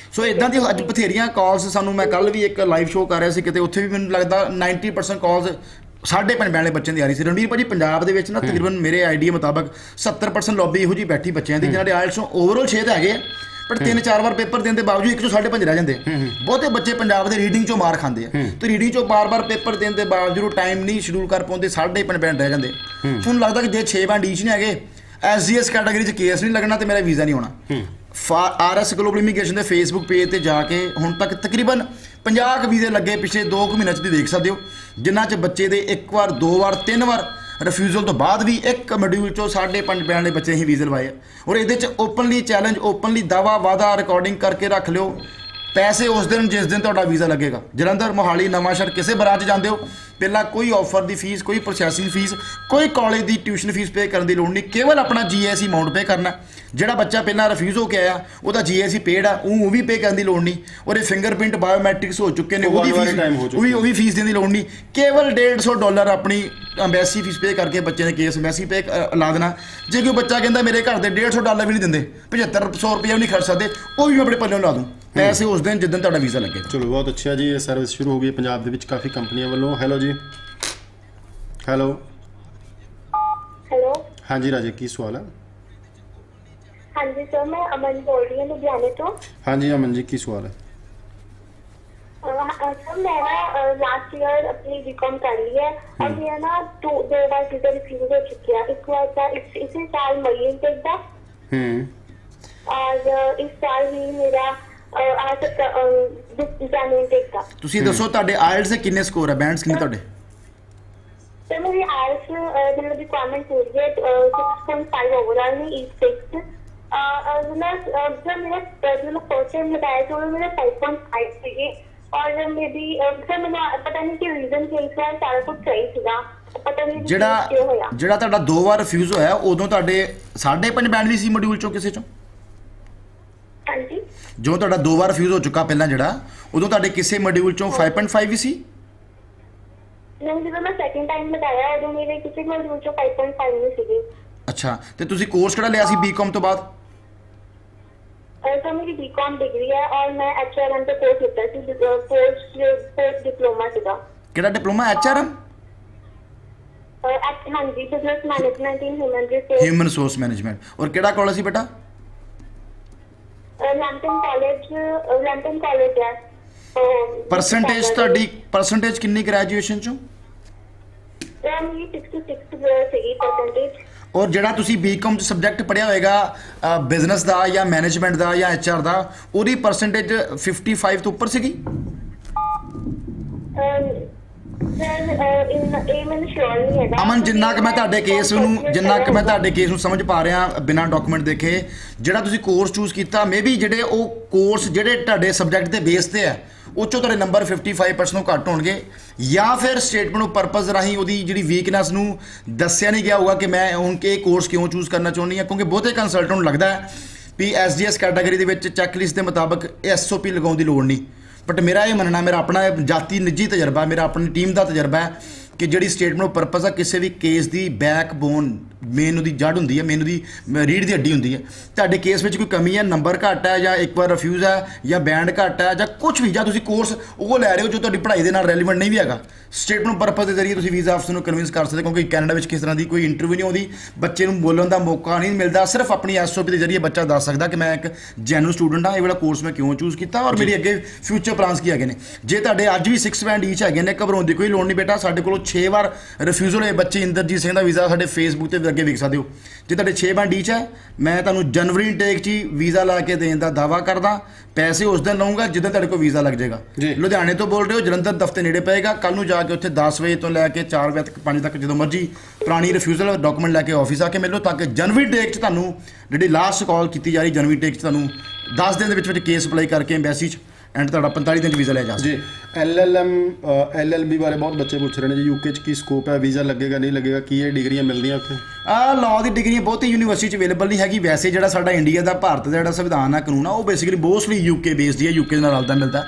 ਸੋ ਇਦਾਂ ਦੀ ਅੱਜ ਬਥੇਰੀਆਂ ਕਾਲਸ ਸਾਨੂੰ, ਮੈਂ ਕੱਲ ਵੀ ਇੱਕ ਲਾਈਵ ਸ਼ੋਅ ਕਰ ਰਿਹਾ ਸੀ ਕਿਤੇ, ਉੱਥੇ ਵੀ ਮੈਨੂੰ ਲੱਗਦਾ ਨਾਈਨਟੀ ਪਰਸੈਂਟ ਕਾਲਸ ਸਾਢੇ ਪੰਜ ਬੈਣ ਵਾਲੇ ਬੱਚਿਆਂ ਦੀ ਆ ਰਹੀ ਸੀ। ਰਣਵੀਰ ਭਾਜੀ ਪੰਜਾਬ ਦੇ ਵਿੱਚ ਨਾ ਤਕਰੀਬਨ ਮੇਰੇ ਆਈਡੀਆ ਮੁਤਾਬਕ ਸੱਤਰ ਪਰਸੈਂਟ ਲੌਬੀ ਇਹੋ ਜਿਹੀ ਬੈਠੀ ਬੱਚਿਆਂ ਦੀ ਜਿਨ੍ਹਾਂ ਦੇ ਆਇਲਟਸ ਓਵਰਆਲ ਛੇ ਤਾਂ ਹੈਗੇ ਆ, ਪਰ ਤਿੰਨ ਚਾਰ ਵਾਰ ਪੇਪਰ ਦੇਣ ਦੇ ਬਾਵਜੂਦ ਇੱਕ ਚੋਂ ਸਾਢੇ ਪੰਜ ਰਹਿ ਜਾਂਦੇ ਆ। ਬਹੁਤੇ ਬੱਚੇ ਪੰਜਾਬ ਦੇ ਰੀਡਿੰਗ ਚੋਂ ਮਾਰ ਖਾਂਦੇ ਆ, ਤੇ ਰੀਡਿੰਗ ਚੋਂ ਬਾਰ-ਬਾਰ ਪੇਪਰ ਦੇਣ ਦੇ ਬਾਵਜੂਦ ਟਾਈਮ ਨਹੀਂ ਸ਼ਡਿਊਲ ਕਰ ਪਾਉਂਦੇ, ਸਾਢੇ ਪੰਜ ਬੈਂਡ ਰਹਿ ਜਾਂਦੇ। ਤੁਹਾਨੂੰ ਲੱਗਦਾ ਕਿ ਜੇ ਛੇ ਬੈਂਡ ਈਚ ਨਹੀਂ ਹੈਗੇ, ਐਸ ਜੀ ਐਸ ਕੈਟਾਗਰੀ 'ਚ ਕੇਸ ਨਹੀਂ ਲੱਗਣਾ ਤੇ ਮੇਰਾ ਵੀਜ਼ਾ ਨਹੀਂ ਹੋਣਾ। ਆਰ ਐਸ ਗਲੋਬਲ ਇਮੀਗ੍ਰੇਸ਼ਨ ਦੇ ਫੇਸਬੁੱਕ ਪੇਜ ਤੇ ਜਾ ਕੇ ਹੁਣ ਤੱਕ ਤਕਰੀਬਨ ਪੰਜਾਹ ਕੁ ਵੀਜ਼ੇ ਲੱਗੇ ਪਿਛਲੇ ਦੋ ਕੁ ਮਹੀਨੇ 'ਚ, ਤੁਸੀਂ ਦੇਖ ਸਕਦੇ ਹੋ, ਜਿਨ੍ਹਾਂ 'ਚ ਬੱਚੇ ਦੇ ਇੱਕ ਵਾਰ, ਦੋ ਵਾਰ, ਤਿੰਨ ਵਾਰ ਰਿਫਿਊਜ਼ਲ ਤੋਂ ਬਾਅਦ ਵੀ ਇੱਕ ਮੋਡਿਊਲ 'ਚੋਂ ਸਾਢੇ ਪੰਜ ਬੈਂਡ ਵਾਲੇ ਬੱਚੇ ਹੀ ਵੀਜ਼ੇ ਲਵਾਏ ਆ। ਔਰ ਇਹਦੇ 'ਚ ਓਪਨਲੀ ਚੈਲੰਜ, ਓਪਨਲੀ ਦਾਵਾ ਵਾਦਾ ਰਿਕਾਰਡਿੰਗ ਕਰਕੇ ਰੱਖ ਲਿਓ, ਪੈਸੇ ਉਸ ਦਿਨ ਜਿਸ ਦਿਨ ਤੁਹਾਡਾ ਵੀਜ਼ਾ ਲੱਗੇਗਾ। ਜਲੰਧਰ, ਮੋਹਾਲੀ, ਨਵਾਂਸ਼ਹਿਰ ਕਿਸੇ ਬ੍ਰਾਂਚ ਜਾਂਦੇ ਹੋ, ਪਹਿਲਾਂ ਕੋਈ ਆਫਰ ਦੀ ਫੀਸ, ਕੋਈ ਪ੍ਰੋਸੈਸਿੰਗ ਫੀਸ, ਕੋਈ ਕਾਲਜ ਦੀ ਟਿਊਸ਼ਨ ਫੀਸ ਪੇ ਕਰਨ ਦੀ ਲੋੜ ਨਹੀਂ, ਕੇਵਲ ਆਪਣਾ ਜੀ ਐਸ ਈ ਅਮਾਊਂਟ ਪੇ ਕਰਨਾ। ਜਿਹੜਾ ਬੱਚਾ ਪਹਿਲਾਂ ਰਿਫਿਊਜ਼ ਹੋ ਕੇ ਆਇਆ ਉਹਦਾ ਜੀ ਐਸ ਈ ਪੇਡ ਆ, ਉਹ ਉਹ ਵੀ ਪੇ ਕਰਨ ਦੀ ਲੋੜ ਨਹੀਂ। ਉਹਦੇ ਫਿੰਗਰਪ੍ਰਿੰਟ ਬਾਇਓਮੈਟ੍ਰਿਕਸ ਹੋ ਚੁੱਕੇ ਨੇ, ਉਹਦੀ ਫੀਸ ਉਹ ਵੀ ਉਹ ਵੀ ਫੀਸ ਦੇਣ ਦੀ ਲੋੜ ਨਹੀਂ। ਕੇਵਲ ਡੇਢ ਸੌ ਡਾਲਰ ਆਪਣੀ ਅੰਬੈਸੀ ਫੀਸ ਪੇ ਕਰਕੇ ਬੱਚੇ ਨੇ ਕੇਸ ਅੰਬੈਸੀ ਪੇ ਲਾ ਦੇਣਾ। ਜੇ ਕੋਈ ਬੱਚਾ ਕਹਿੰਦਾ ਮੇਰੇ ਘਰ ਦੇ ਡੇਢ ਸੌ ਡਾਲਰ ਵੀ ਨਹੀਂ ਦਿੰਦੇ, ਪਝੱਤਰ ਸੌ ਰੁਪਇਆ ਵੀ ਨਹੀਂ ਖਰਚ ਸਕਦੇ, ਉਹ ਵੀ ਮੈਂ ਆਪਣੇ ਪੱਲਿਓਂ ਲਾ ਦੂੰ ਪੈਸੇ ਉਸ ਦਿਨ ਜਿੱਦਣ ਤੁਹਾਡਾ ਵੀਜ਼ਾ ਲੱਗੇ। ਚਲੋ ਬਹੁਤ ਅੱਛਾ ਜੀ, ਇਹ ਸਰਵਿਸ ਸ਼ੁਰੂ ਹੋ ਗਈ ਪੰਜਾਬ ਦੇ ਵਿੱਚ ਕਾਫੀ ਕੰਪਨੀਆਂ ਵੱਲੋਂ। ਹੈਲੋ ਜੀ। Hello hello. ਹਾਂਜੀ ਰਾਜੇ, ਕੀ ਸਵਾਲ ਹੈ? ਹਾਂਜੀ ਸਰ, ਮੈਂ ਅਮਨ ਬੋਲ ਰਹੀ ਹਾਂ ਲੁਧਿਆਣੇ ਤੋਂ। ਹਾਂਜੀ ਅਮਨ ਜੀ, ਕੀ ਸਵਾਲ ਹੈ? सर मैं ना लास्ट ईयर अपनी बीकॉम कर ली है और मेरा ना दो दो बार वीजा रिफ्यूज हो चुकी है। एक बार था इस, इसी साल मई तक था और इस साल ही मेरा आज जनवरी तक था। ਤੁਸੀਂ ਦੱਸੋ ਤੁਹਾਡੇ ਆਇਲਟਸ ਦੇ ਕਿੰਨੇ ਸਕੋਰ ਹੈ, ਬੈਂਡਸ ਕਿੰਨੇ ਤੁਹਾਡੇ? सर मेरी आइल्स मतलब रिक्वायरमेंट पूरी है सिक्स पॉइंट फाइव ओवरऑल में ईच टेस्ट। मैं जब मेरा मतलब फर्स्ट टाइम लगाया तो मेरा फाइव पॉइंट फाइव थी और मे बी सर मैंने पता नहीं कि रीजन क्या इसका सारा कुछ सही ਸੀਗਾ, ਪਤਾ ਨਹੀਂ ਜਿਹੜਾ ਕਿਉਂ ਹੋਇਆ। ਜਿਹੜਾ ਤੁਹਾਡਾ ਦੋ ਵਾਰ ਰਿਫਿਊਜ਼ ਹੋਇਆ ਉਦੋਂ ਤੁਹਾਡੇ ਸਾਢੇ ਪੰਜ ਬੈਂਡ ਵੀ ਸੀ ਮੋਡਿਊਲ ਚੋਂ ਕਿਸੇ ਚੋਂ? ਹਾਂਜੀ ਜੋ ਤੁਹਾਡਾ ਦੋ ਵਾਰ ਰਿਫਿਊਜ਼ ਹੋ ਚੁੱਕਾ ਪਹਿਲਾਂ ਜਿਹੜਾ, ਉਦੋਂ ਤੁਹਾਡੇ ਕਿਸੇ ਮੋਡਿਊਲ ਚੋਂ फाइव पॉइंट फाइव ਵੀ ਸੀ? ਨਹੀਂ, ਜਦੋਂ ਮੈਂ ਸੈਕਿੰਡ ਟਾਈਮ ਲਗਾਇਆ ਉਦੋਂ ਮੇਰੇ ਕਿਸੇ ਮੋਡਿਊਲ ਚੋਂ फाइव पॉइंट फाइव ਨਹੀਂ ਸੀਗੇ। ਅੱਛਾ, ਤੇ ਤੁਸੀਂ ਕੋਰਸ ਕਿਹੜਾ ਲਿਆ ਸੀ ਬੀਕਾਮ ਤੋਂ ਬਾਅਦ? सर मेरी बीकॉम डिग्री है और मैं एच आर एम पे कोर्स लिया थी, पोस्ट पोस्ट डिप्लोमा सीगा। ਕਿਹੜਾ ਡਿਪਲੋਮਾ? H R M? हाँ जी, business management in human resource. Human resource management. ਔਰ ਕਿਹੜਾ ਕਾਲਜ ਸੀ ਬੇਟਾ? लैम्पटन कॉलेज, लैम्पटन कॉलेज है। ਪਰਸੈਂਟੇਜ ਤੁਹਾਡੀ ਪਰਸੈਂਟੇਜ ਕਿੰਨੀ ਗ੍ਰੈਜੂਏਸ਼ਨ ਚੋਂ? मेरी सिक्सटी सिक्स सीगी परसेंटेज। ਔਰ ਜਿਹੜਾ ਤੁਸੀਂ ਬੀਕਾਮ ਚ ਸਬਜੈਕਟ ਪੜ੍ਹਿਆ ਹੋਏਗਾ ਬਿਜ਼ਨਸ ਦਾ ਜਾਂ ਮੈਨੇਜਮੈਂਟ ਦਾ ਜਾਂ ਐਚ ਆਰ ਦਾ, ਉਹਦੀ ਪਰਸੈਂਟੇਜ ਫਿਫਟੀ ਫਾਈਵ ਤੋਂ ਉੱਪਰ ਸੀਗੀ? ਅਮਨ, ਜਿੰਨਾ ਕਿ ਮੈਂ ਤੁਹਾਡੇ ਕੇਸ ਨੂੰ ਜਿੰਨਾ ਕਿ ਮੈਂ ਤੁਹਾਡੇ ਕੇਸ ਨੂੰ ਸਮਝ ਪਾ ਰਿਹਾ ਬਿਨਾਂ ਡਾਕੂਮੈਂਟ ਦੇਖੇ, ਜਿਹੜਾ ਤੁਸੀਂ ਕੋਰਸ ਚੂਜ਼ ਕੀਤਾ, ਮੇ ਬੀ ਜਿਹੜੇ ਉਹ ਕੋਰਸ ਜਿਹੜੇ ਤੁਹਾਡੇ ਸਬਜੈਕਟ ਦੇ ਬੇਸ ਤੇ ਹੈ ਉਹ 'ਚੋਂ ਤੁਹਾਡੇ ਨੰਬਰ ਫਿਫਟੀ ਫਾਈਵ ਪਰਸੈਂਟ ਤੋਂ ਘੱਟ ਹੋਣਗੇ, ਜਾਂ ਫਿਰ ਸਟੇਟਮੈਂਟ ਆਫ ਪਰਪਸ ਰਾਹੀਂ ਉਹਦੀ ਜਿਹੜੀ ਵੀਕਨੈਸ ਨੂੰ ਦੱਸਿਆ ਨਹੀਂ ਗਿਆ ਹੋਊਗਾ ਕਿ ਮੈਂ ਹੁਣ ਕਿ ਇਹ ਕੋਰਸ ਕਿਉਂ ਚੂਜ਼ ਕਰਨਾ ਚਾਹੁੰਦੀ ਹਾਂ। ਕਿਉਂਕਿ ਬਹੁਤੇ ਕੰਸਲਟੈਂਟ ਨੂੰ ਲੱਗਦਾ ਹੈ ਵੀ ਐਸ ਡੀ ਐਸ ਕੈਟਾਗਰੀ ਦੇ ਵਿੱਚ ਚੈੱਕਲਿਸਟ ਦੇ ਮੁਤਾਬਕ ਐਸ ਓ ਪੀ ਲਗਾਉਣ ਦੀ ਲੋੜ ਨਹੀਂ, ਬਟ ਮੇਰਾ ਇਹ ਮੰਨਣਾ, ਮੇਰਾ ਆਪਣਾ ਜਾਤੀ ਨਿੱਜੀ ਤਜਰਬਾ, ਮੇਰਾ ਆਪਣੀ ਟੀਮ ਦਾ ਤਜਰਬਾ ਹੈ ਕਿ ਜਿਹੜੀ ਸਟੇਟਮੈਂਟ ਆਫ ਪਰਪਸ ਆ ਕਿਸੇ ਵੀ ਕੇਸ ਦੀ ਬੈਕਬੋਨ, ਮੇਨ ਉਹਦੀ ਜੜ ਹੁੰਦੀ ਹੈ, ਮੇਨ ਉਹਦੀ ਰੀੜ੍ਹ ਦੀ ਹੱਡੀ ਹੁੰਦੀ ਹੈ। ਤੁਹਾਡੇ ਕੇਸ ਵਿੱਚ ਕੋਈ ਕਮੀ ਹੈ, ਨੰਬਰ ਘੱਟ ਹੈ ਜਾਂ ਇੱਕ ਵਾਰ ਰਿਫਿਊਜ਼ ਹੈ ਜਾਂ ਬੈਂਡ ਘੱਟ ਹੈ ਜਾਂ ਕੁਝ ਵੀ, ਜਾਂ ਤੁਸੀਂ ਕੋਰਸ ਉਹ ਲੈ ਰਹੇ ਹੋ ਜੋ ਤੁਹਾਡੀ ਪੜ੍ਹਾਈ ਦੇ ਨਾਲ ਰੈਲੀਵੈਂਟ ਨਹੀਂ ਵੀ ਹੈਗਾ, ਸਟੇਟਮੈਂਟ ਆਫ ਪਰਪਸ ਦੇ ਜ਼ਰੀਏ ਤੁਸੀਂ ਵੀਜ਼ਾ ਅਫਸਰ ਨੂੰ ਕਨਵਿੰਸ ਕਰ ਸਕਦੇ। ਕਿਉਂਕਿ ਕੈਨੇਡਾ ਵਿੱਚ ਕਿਸ ਤਰ੍ਹਾਂ ਦੀ ਕੋਈ ਇੰਟਰਵਿਊ ਨਹੀਂ ਆਉਂਦੀ, ਬੱਚੇ ਨੂੰ ਬੋਲਣ ਦਾ ਮੌਕਾ ਨਹੀਂ ਮਿਲਦਾ, ਸਿਰਫ ਆਪਣੀ ਐਸ ਓ ਪੀ ਦੇ ਜ਼ਰੀਏ ਬੱਚਾ ਦੱਸ ਸਕਦਾ ਕਿ ਮੈਂ ਇੱਕ ਜੈਨੂਅਨ ਸਟੂਡੈਂਟ ਹਾਂ, ਇਹ ਵਾਲਾ ਕੋਰਸ ਮੈਂ ਕਿਉਂ ਚੂਜ਼ ਕੀਤਾ ਔਰ ਮੇਰੇ ਅੱਗੇ ਫਿਊਚਰ ਪਲਾਨਸ ਕੀ ਹੈਗੇ ਨੇ। ਜੇ ਤੁਹਾਡੇ ਅੱਜ ਵੀ ਸਿਕਸ ਬੈਂਡ ਈਚ ਹੈਗੇ ਨੇ, ਘਬਰਾਉਣ ਦੀ ਕੋਈ ਲੋੜ ਨਹੀਂ ਬੇਟਾ। ਸਾਡੇ ਕੋਲੋਂ ਛੇ ਵਾਰ ਰਿਫਿਊਜ਼ਲ ਹੋਏ ਬੱਚੇ ਇੰਦਰਜੀਤ ਸਿੰਘ ਦਾ ਵੀਜ਼ਾ ਸਾਡੇ ਫੇਸਬੁੱਕ ਤੇ ਅੱਗੇ ਵੇਖ ਸਕਦੇ ਹੋ। ਜੇ ਤੁਹਾਡੇ ਛੇ ਬੈਂਡ ਈਚ ਹੈ, ਮੈਂ ਤੁਹਾਨੂੰ ਜਨਵਰੀ ਇਨਟੇਕ 'ਚ ਹੀ ਵੀਜ਼ਾ ਲਾ ਕੇ ਦੇਣ ਦਾ ਦਾਅਵਾ ਕਰਦਾ। ਪੈਸੇ ਉਸ ਦਿਨ ਲਵਾਂਗਾ ਜਿੱਦਾਂ ਤੁਹਾਡੇ ਕੋਲ ਵੀਜ਼ਾ ਲੱਗ ਜਾਏਗਾ। ਲੁਧਿਆਣੇ ਤੋਂ ਬੋਲ ਰਹੇ ਹੋ, ਜਲੰਧਰ ਦਫ਼ਤਰ ਨੇੜੇ ਪਏਗਾ, ਕੱਲ ਨੂੰ ਜਾ ਕੇ ਉੱਥੇ ਦਸ ਵਜੇ ਤੋਂ ਲੈ ਕੇ ਚਾਰ ਵਜੇ ਤੱਕ, ਪੰਜ ਤੱਕ, ਜਦੋਂ ਮਰਜ਼ੀ ਪੁਰਾਣੀ ਰਿਫਿਊਜ਼ਲ ਡਾਕੂਮੈਂਟ ਲੈ ਕੇ ਆਫਿਸ ਆ ਕੇ ਮਿਲੋ, ਤਾਂ ਕਿ ਜਨਵਰੀ ਟੇਕ 'ਚ ਤੁਹਾਨੂੰ ਜਿਹੜੀ ਲਾਸਟ ਕਾਲ ਕੀਤੀ ਜਾ ਰਹੀ ਜਨਵਰੀ ਟੇਕ 'ਚ ਤੁਹਾਨੂੰ ਦਸ ਦਿਨ ਦੇ ਵਿੱਚ ਵਿੱਚ ਕੇਸ ਅਪਲਾਈ ਕਰਕੇ ਐਮਬੈਸੀ 'ਚ ਐਂਡ ਤੁਹਾਡਾ ਪੰਤਾਲੀ ਦਿਨ 'ਚ ਵੀਜ਼ਾ ਲੈ ਜਾ ਜੀ। L L M L L B ਬਾਰੇ ਬਹੁਤ ਬੱਚੇ ਪੁੱਛ ਰਹੇ ਨੇ ਜੀ, ਯੂਕੇ 'ਚ ਕੀ ਸਕੋਪ ਹੈ, ਵੀਜ਼ਾ ਲੱਗੇਗਾ ਨਹੀਂ ਲੱਗੇਗਾ, ਕੀ ਇਹ ਡਿਗਰੀਆਂ ਮਿਲਦੀਆਂ ਉੱਥੇ? ਆਹ ਲਾਅ ਦੀ ਡਿਗਰੀ ਬਹੁਤੀ ਯੂਨੀਵਰਸਿਟੀ 'ਚ ਅਵੇਲੇਬਲ ਨਹੀਂ ਹੈਗੀ। ਵੈਸੇ ਜਿਹੜਾ ਸਾਡਾ ਇੰਡੀਆ ਦਾ, ਭਾਰਤ ਦਾ ਜਿਹੜਾ ਸੰਵਿਧਾਨ ਆ, ਕਾਨੂੰਨ ਆ, ਉਹ ਬੇਸਿਕਲੀ ਮੋਸਟਲੀ ਯੂਕੇ ਬੇਸਡ ਹੀ ਹੈ, ਯੂਕੇ ਦੇ ਨਾਲ ਰਲਦਾ ਮਿਲਦਾ।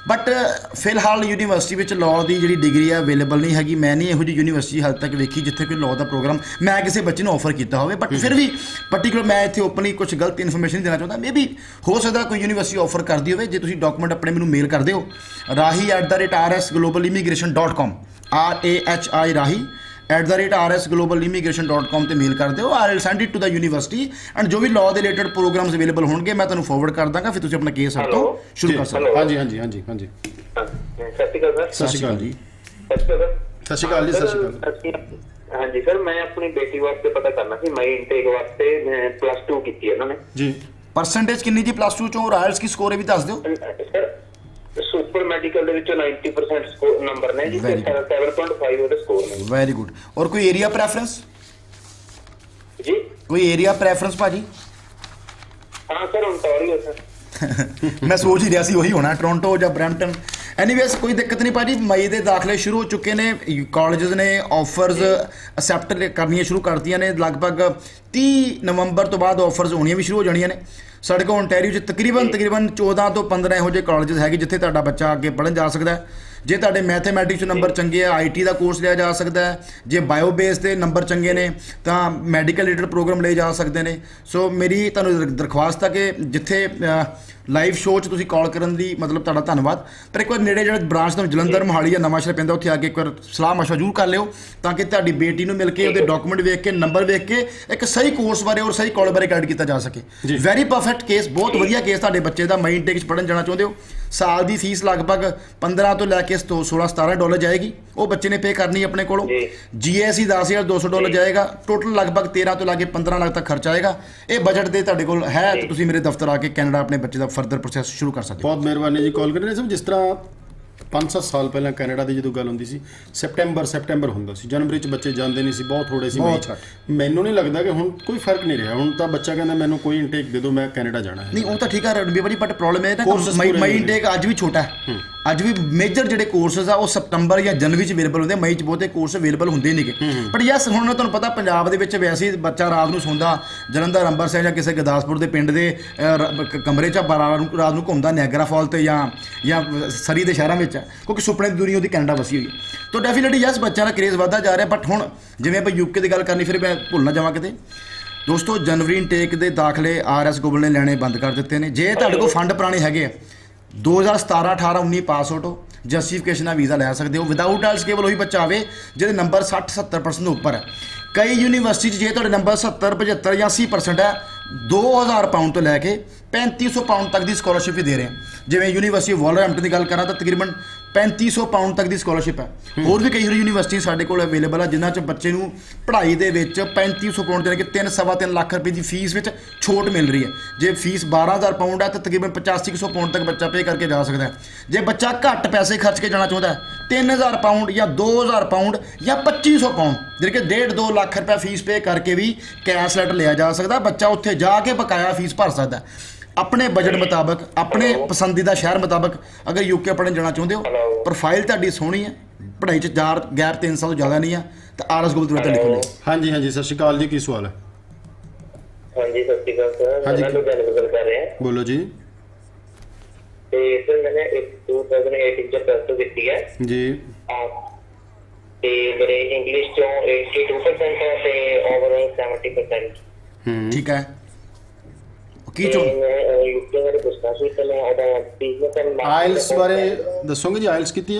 ਬਟ ਫਿਲਹਾਲ ਯੂਨੀਵਰਸਿਟੀ ਵਿੱਚ ਲਾਅ ਦੀ ਜਿਹੜੀ ਡਿਗਰੀ ਹੈ ਅਵੇਲੇਬਲ ਨਹੀਂ ਹੈਗੀ। ਮੈਂ ਨਹੀਂ ਇਹੋ ਜਿਹੀ ਯੂਨੀਵਰਸਿਟੀ ਹਾਲੇ ਤੱਕ ਵੇਖੀ ਜਿੱਥੇ ਕੋਈ ਲਾਅ ਦਾ ਪ੍ਰੋਗਰਾਮ ਮੈਂ ਕਿਸੇ ਬੱਚੇ ਨੂੰ ਆਫਰ ਕੀਤਾ ਹੋਵੇ। ਬਟ ਫਿਰ ਵੀ ਪਰਟੀਕੂਲਰ ਮੈਂ ਇੱਥੇ ਓਪਨਲੀ ਕੁਝ ਗਲਤ ਇਨਫੋਰਮੇਸ਼ਨ ਦੇਣਾ ਚਾਹੁੰਦਾ। ਮੇ ਵੀ ਹੋ ਸਕਦਾ ਕੋਈ ਯੂਨੀਵਰਸਿਟੀ ਆਫਰ ਕਰਦੀ ਹੋਵੇ। ਜੇ ਤੁਸੀਂ ਡਾਕੂਮੈਂਟ ਆਪਣੇ ਮੈਨੂੰ ਮੇਲ ਕਰ ਦਿਓ Rahi at the rate R S global immigration dot com R A H I Rahi at the rate R S global immigration dot com 'ਤੇ ਮੇਲ ਕਰ ਦਿਓ। I will send it to the university and ਜੋ ਵੀ law ਦੇ related programs available ਹੋਣਗੇ ਮੈਂ ਤੁਹਾਨੂੰ forward ਕਰ ਦਾਂਗਾ। ਫਿਰ ਤੁਸੀਂ ਆਪਣਾ ਕੇਸ ਸਾਡੇ ਤੋਂ ਸ਼ੁਰੂ ਕਰ ਸਕਦੇ ਹੋ। ਹਾਂਜੀ ਹਾਂਜੀ ਹਾਂਜੀ ਹਾਂਜੀ ਸਤਿ ਸ਼੍ਰੀ ਅਕਾਲ ਸਰ। ਸਤਿ ਸ਼੍ਰੀ ਅਕਾਲ ਜੀ। ਸਤਿ ਸ਼੍ਰੀ ਅਕਾਲ ਸਤਿ ਸ਼੍ਰੀ ਅਕਾਲ ਜੀ। ਸਤਿ ਸ਼੍ਰੀ ਅਕਾਲ। ਹਾਂਜੀ ਸਰ, ਮੈਂ ਆਪਣੀ ਬੇਟੀ ਵਾਸਤੇ ਪਤਾ ਕਰਨਾ ਸੀ। ਮੈਂ ਇਨਟੇਕ ਵਾਸਤੇ ਪਲੱਸ ਟੂ ਕੀਤੀ ਹੈ ਇਹਨਾਂ ਨੇ ਜੀ। ਪਰਸੈਂਟੇਜ ਕਿੰਨੀ ਜੀ ਪਲੱਸ ਟੂ ਚੋਂ? ਰਾਇਲਸ ਕੀ ਸਕੋਰ ਇਹ ਵੀ ਦੱਸ ਦਿਓ ਸਰ। ਸੁਪਰ ਮੈਡੀਕਲ ਦੇ ਵਿੱਚੋਂ ਨਾਈਨਟੀ ਪਰਸੈਂਟ ਸਕੋਰ ਨੰਬਰ ਨੇ ਜੀ, ਸੈਵਨ ਪੁਆਇੰਟ ਫਾਈਵ ਉਹਦੇ ਸਕੋਰ ਨੇ। Very good. ਔਰ ਕੋਈ ਏਰੀਆ ਪ੍ਰੈਫਰੈਂਸ ਜੀ? ਕੋਈ ਏਰੀਆ ਪ੍ਰੈਫਰੈਂਸ ਭਾਜੀ? ਹਾਂ ਸਰ, ਓਨਟਾਰੀਓ ਸਰ। ਮੈਂ ਸੋਚ ਹੀ ਰਿਹਾ ਸੀ ਉਹੀ ਹੋਣਾ, ਟੋਰਾਂਟੋ ਜਾਂ ਬਰੈਂਪਟਨ। ਐਨੀਵੇਜ਼ ਕੋਈ ਦਿੱਕਤ ਨਹੀਂ ਭਾਜੀ। ਮਈ ਦੇ ਦਾਖਲੇ ਸ਼ੁਰੂ ਹੋ ਚੁੱਕੇ ਨੇ। ਕਾਲਜਸ ਨੇ ਆਫਰਸ ਅਸੈਪਟ ਕਰਨੀਆਂ ਸ਼ੁਰੂ ਕਰਤੀਆਂ ਨੇ। ਲਗਭਗ ਤੀਹ ਨਵੰਬਰ ਤੋਂ ਬਾਅਦ ਆਫਰਸ ਹੋਣੀਆਂ ਵੀ ਸ਼ੁਰੂ ਹੋ ਜਾਣੀਆਂ ਨੇ। ਸਾਡੇ ਕੋਲ ਓਨਟਾਰੀਓ 'ਚ ਤਕਰੀਬਨ ਤਕਰੀਬਨ ਚੌਦਾਂ ਤੋਂ ਪੰਦਰਾਂ ਇਹੋ ਜਿਹੇ ਕਾਲਜਸ ਹੈਗੇ ਜਿੱਥੇ ਤੁਹਾਡਾ ਬੱਚਾ ਅੱਗੇ ਪੜ੍ਹਨ ਜਾ ਸਕਦਾ ਹੈ। ਜੇ ਤੁਹਾਡੇ ਮੈਥਮੈਟਿਕਸ 'ਚ ਨੰਬਰ ਚੰਗੇ ਆ ਆਈ ਟੀ ਦਾ ਕੋਰਸ ਲਿਆ ਜਾ ਸਕਦਾ ਹੈ। ਜੇ ਬਾਇਓ ਬੇਸ ਦੇ ਨੰਬਰ ਚੰਗੇ ਨੇ ਤਾਂ ਮੈਡੀਕਲ ਰਿਲੇਟਡ ਪ੍ਰੋਗਰਾਮ ਲਏ ਜਾ ਸਕਦੇ ਨੇ। ਸੋ ਮੇਰੀ ਤੁਹਾਨੂੰ ਦਰਖਾਸਤ ਹੈ ਕਿ ਜਿੱਥੇ ਲਾਈਵ ਸ਼ੋਅ 'ਚ ਤੁਸੀਂ ਕਾਲ ਕਰਨ ਦੀ ਮਤਲਬ ਤੁਹਾਡਾ ਧੰਨਵਾਦ। ਪਰ ਇੱਕ ਵਾਰ ਨੇੜੇ ਜਿਹੜਾ ਬ੍ਰਾਂਚ ਤੋਂ ਜਲੰਧਰ ਮੋਹਾਲੀ ਜਾਂ ਨਵਾਂਸ਼ਹਿਰ ਪੈਂਦਾ ਉੱਥੇ ਆ ਕੇ ਇੱਕ ਵਾਰ ਸਲਾਹ ਮਸ਼ਵਰਾ ਜ਼ਰੂਰ ਕਰ ਲਿਓ ਤਾਂ ਕਿ ਤੁਹਾਡੀ ਬੇਟੀ ਨੂੰ ਮਿਲ ਕੇ ਉਹਦੇ ਡਾਕੂਮੈਂਟ ਵੇਖ ਕੇ ਨੰਬਰ ਵੇਖ ਕੇ ਇੱਕ ਸਹੀ ਕੋਰਸ ਬਾਰੇ ਔਰ ਸਹੀ ਕਾਲ ਬਾਰੇ ਗਾਈਡ ਕੀਤਾ ਜਾ ਸਕੇ। ਵੈਰੀ ਪਰਫੈਕਟ ਕੇਸ, ਬਹੁਤ ਵਧੀਆ ਕੇਸ ਤੁਹਾਡੇ ਬੱਚੇ ਦਾ। ਮਈ ਇਨਟੇਕ 'ਚ ਪੜ੍ਹਨ ਜਾਣਾ ਚਾਹੁੰਦੇ ਹੋ। ਸਾਲ ਦੀ ਫੀਸ ਲਗਭਗ ਪੰਦਰਾਂ ਤੋਂ ਲੈ ਕੇ ਸੋਲਾਂ ਸਤਾਰਾਂ ਡਾਲਰ ਜਾਏਗੀ। ਉਹ ਬੱਚੇ ਨੇ ਪੇ ਕਰਨੀ ਆਪਣੇ ਕੋਲੋਂ। ਜੀ ਐਸ ਈ ਦਸ ਹਜ਼ਾਰ ਦੋ ਸੌ ਡਾਲਰ ਜਾਏਗਾ। ਟੋਟਲ ਲਗਭਗ ਤੇਰਾਂ ਤੋਂ ਲੈ ਕੇ ਪੰਦਰਾਂ ਲੱਖ ਤੱਕ ਖਰਚਾ ਆਏਗਾ। ਇਹ ਬਜਟ ਦੇ ਤੁਹਾਡੇ ਕੋਲ ਹੈ ਤੇ ਤੁਸੀਂ ਮੇਰੇ ਦਫ਼ਤਰ ਆ ਕੇ ਕੈਨੇਡਾ ਆਪਣੇ ਬੱਚੇ ਦਾ ਫਰਦਰ ਪ੍ਰੋਸੈਸ ਸ਼ੁਰੂ ਕਰ ਸਕਦੇ ਹੋ। ਬਹੁਤ ਮਿਹਰਬਾਨੀ ਜੀ ਕਾਲ ਕਰਨ ਲਈ। ਜਿਸ ਤਰ੍ਹਾਂ ਪੰਜ ਸੱਤ ਸਾਲ ਪਹਿਲਾਂ ਕੈਨੇਡਾ ਦੀ ਜਦੋਂ ਗੱਲ ਹੁੰਦੀ ਸੀ ਸੈਪਟੈਂਬਰ ਸੈਪਟੈਂਬਰ ਹੁੰਦਾ ਸੀ, ਜਨਵਰੀ 'ਚ ਬੱਚੇ ਜਾਂਦੇ ਨਹੀਂ ਸੀ, ਬਹੁਤ ਥੋੜੇ ਸੀ। ਮੈਨੂੰ ਨਹੀਂ ਲੱਗਦਾ ਕਿ ਹੁਣ ਕੋਈ ਫਰਕ ਨਹੀਂ ਰਿਹਾ। ਹੁਣ ਤਾਂ ਬੱਚਾ ਕਹਿੰਦਾ ਮੈਨੂੰ ਕੋਈ ਇਨਟੇਕ ਦੇ ਦਿਓ, ਮੈਂ ਕੈਨੇਡਾ ਜਾਣਾ ਹੈ। ਨਹੀਂ ਉਹ ਤਾਂ ਠੀਕ ਹੈ ਰਣਬੀਰ ਭਾਜੀ, ਬਟ ਪ੍ਰੋਬਲਮ ਇਹ ਨਾ ਮਈ ਇਨਟੇਕ ਅੱਜ ਵੀ ਛੋਟਾ ਹੈ। ਅੱਜ ਵੀ ਮੇਜਰ ਜਿਹੜੇ ਕੋਰਸਿਸ ਆ ਉਹ ਸਤੰਬਰ ਜਾਂ ਜਨਵਰੀ 'ਚ ਅਵੇਲੇਬਲ ਹੁੰਦੇ। ਮਈ 'ਚ ਬਹੁਤੇ ਕੋਰਸ ਅਵੇਲੇਬਲ ਹੁੰਦੇ ਨਹੀਂਗੇ। ਬਟ ਯੈਸ ਹੁਣ ਤੁਹਾਨੂੰ ਪਤਾ ਪੰਜਾਬ ਦੇ ਵਿੱਚ ਵੈਸੇ ਹੀ ਬੱਚਾ ਰਾਤ ਨੂੰ ਸੌਂਦਾ ਜਲੰਧਰ ਅੰਮ੍ਰਿਤਸਰ ਜਾਂ ਕਿਸੇ ਗੁਰਦਾਸਪੁਰ ਦੇ ਪਿੰਡ ਦੇ ਕਮਰੇ 'ਚ ਰਾਤ ਨੂੰ ਰਾਤ ਨੂੰ ਘੁੰਮਦਾ ਨਿਆਗਰਾ ਫਾਲ 'ਤੇ ਜਾਂ ਜਾਂ ਸਰੀ ਦੇ ਸ਼ਹਿਰਾਂ ਵਿੱਚ, ਕਿਉਂਕਿ ਸੁਪਨੇ ਦੀ ਦੁਨੀਆ ਉਹਦੀ ਕੈਨੇਡਾ ਵਸੀ ਹੋਈ ਹੈ। ਤਾਂ ਡੈਫੀਨੇਟਲੀ ਯੈਸ ਬੱਚਿਆਂ ਦਾ ਕਰੇਜ਼ ਵੱਧਦਾ ਜਾ ਰਿਹਾ। ਬਟ ਹੁਣ ਜਿਵੇਂ ਆਪਾਂ ਯੂਕੇ ਦੀ ਗੱਲ ਕਰਨੀ, ਫਿਰ ਮੈਂ ਭੁੱਲ ਨਾ ਜਾਵਾਂ ਕਿਤੇ ਦੋਸਤੋ, ਜਨਵਰੀ ਇਨਟੇਕ ਦੇ ਦਾਖਲੇ ਆਰ ਐਸ ਗਲੋਬਲ ਨੇ ਲੈਣੇ ਬੰਦ ਕਰ ਦਿੱਤੇ ਨੇ। ਜੇ ਤੁਹਾਡੇ ਕੋਲ ਫੰਡ ਪੁਰਾਣੇ ਹੈਗੇ ਆ ਦੋ ਹਜ਼ਾਰ ਸਤਾਰਾਂ ਅਠਾਰਾਂ ਉੱਨੀ ਪਾਸ ਆਊਟ ਹੋ, ਜਸਟੀਫਿਕੇਸ਼ਨ ਨਾਲ ਵੀਜ਼ਾ ਲੈ ਸਕਦੇ ਹੋ। ਵਿਦਾਊਟ ਆਇਲਸ ਕੇਵਲ ਉਹੀ ਬੱਚਾ ਆਵੇ ਜਿਹਦੇ ਨੰਬਰ ਸੱਠ ਸੱਤਰ ਪਰਸੈਂਟ ਤੋਂ ਉੱਪਰ ਹੈ। ਕਈ ਯੂਨੀਵਰਸਿਟੀ 'ਚ ਜੇ ਤੁਹਾਡੇ ਨੰਬਰ ਸੱਤਰ ਪਝੱਤਰ ਜਾਂ ਅੱਸੀ ਪਰਸੈਂਟ ਹੈ ਦੋ ਹਜ਼ਾਰ ਪਾਊਂਡ ਤੋਂ ਲੈ ਕੇ ਪੈਂਤੀ ਸੌ ਪਾਊਂਡ ਤੱਕ ਦੀ ਸਕੋਲਰਸ਼ਿਪ ਵੀ ਦੇ ਰਹੇ ਹਾਂ। ਜਿਵੇਂ ਯੂਨੀਵਰਸਿਟੀ ਵੋਲਵਰਹੈਂਪਟਨ ਦੀ ਗੱਲ ਕਰਾਂ ਤਾਂ ਤਕਰੀਬਨ ਪੈਂਤੀ ਸੌ ਪਾਊਂਡ ਤੱਕ ਦੀ ਸਕੋਲਰਸ਼ਿਪ ਹੈ। ਹੋਰ ਵੀ ਕਈ ਯੂਨੀਵਰਸਿਟੀ ਸਾਡੇ ਕੋਲ ਅਵੇਲੇਬਲ ਆ ਜਿਨ੍ਹਾਂ 'ਚ ਬੱਚੇ ਨੂੰ ਪੜ੍ਹਾਈ ਦੇ ਵਿੱਚ ਪੈਂਤੀ ਸੌ ਪਾਊਂਡ ਯਾਨੀ ਕਿ ਤਿੰਨ ਸਵਾ ਤਿੰਨ ਲੱਖ ਰੁਪਏ ਦੀ ਫੀਸ ਵਿੱਚ ਛੋਟ ਮਿਲ ਰਹੀ ਹੈ। ਜੇ ਫੀਸ ਬਾਰਾਂ ਹਜ਼ਾਰ ਪਾਊਂਡ ਹੈ ਤਾਂ ਤਕਰੀਬਨ ਪਚਾਸੀ ਸੌ ਪਾਊਂਡ ਤੱਕ ਬੱਚਾ ਪੇ ਕਰਕੇ ਜਾ ਸਕਦਾ ਹੈ। ਜੇ ਬੱਚਾ ਘੱਟ ਪੈਸੇ ਖਰਚ ਕੇ ਜਾਣਾ ਚਾਹੁੰਦਾ ਹੈ ਤਿੰਨ ਹਜ਼ਾਰ ਪਾਊਂਡ ਜਾਂ ਦੋ ਹਜ਼ਾਰ ਪਾਊਂਡ ਜਾਂ ਪੱਚੀ ਸੌ ਪਾਊਂਡ ਜਿਹੜੀ ਕਿ ਡੇਢ ਦੋ ਲੱਖ ਰੁਪਏ ਫੀਸ ਪੇ ਕਰਕੇ ਵੀ ਕੈਸ਼ ਲੈਟਰ ਲਿਆ ਜਾ ਸਕਦਾ। ਬੱਚਾ ਉੱਥੇ ਜਾ ਕੇ ਬਕਾਇਆ ਫੀਸ ਭਰ ਸਕਦਾ ਆਪਣੇ ਬਜਟ ਮੁਤਾਬਕ, ਆਪਣੇ ਪਸੰਦੀਦਾ ਸ਼ਹਿਰ ਮੁਤਾਬਕ। ਅਗਰ ਯੂਕੇ ਪੜ੍ਹਨ ਜਾਣਾ ਚਾਹੁੰਦੇ ਹੋ, ਪ੍ਰੋਫਾਈਲ ਤੁਹਾਡੀ ਸੋਹਣੀ ਹੈ, ਪੜ੍ਹਾਈ 'ਚ ਚਾਰ ਗੈਰ ਤਿੰਨ ਸਾਲ ਤੋਂ ਜ਼ਿਆਦਾ ਨਹੀਂ ਆ, ਤਾਂ ਆਰ ਐਸ ਗਲੋਬਲ ਤੇ ਲਿਖੋ। ਹਾਂਜੀ ਹਾਂਜੀ ਸਤਿ ਸ਼੍ਰੀ ਅਕਾਲ ਜੀ, ਕੀ ਸਵਾਲ ਹੈ? ਹਾਂਜੀ ਸਤਿ ਸ਼੍ਰੀ ਅਕਾਲ ਸਰ, ਮੈਂ ਲੁਧਿਆਣੇ ਗੱਲ ਕਰ ਰਿਹਾ। ਬੋਲੋ ਜੀ। ਤੇ ਸਰ ਮੈंने ਦੋ ਹਜ਼ਾਰ ਅਠਾਰਾਂ ਚ ਪਲੱਸ ਟੂ ਕੀਤੀ ਹੈ ਜੀ। ਤੇ ਮੇਰੇ ਇੰਗਲਿਸ਼ ਚੋਂ ਬयासी परसेंट ਹੈ ਤੇ ਓਵਰਆਲ ਸੱਤਰ परसेंट। ਹੂੰ ਠੀਕ ਹੈ। ਕੀ ਚੋ ਯੂਕੇ ਬਾਰੇ ਪੁੱਛਣਾ ਸੀ ਤੇ ਮੈਂ ਉਹਦਾ ਬਿਜ਼ਨਸ ਐਂਡ ਆਇਲਸ ਬਾਰੇ ਦੱਸੋਗੇ ਜੀ? ਆਇਲਸ ਕੀਤੀ ਹੈ?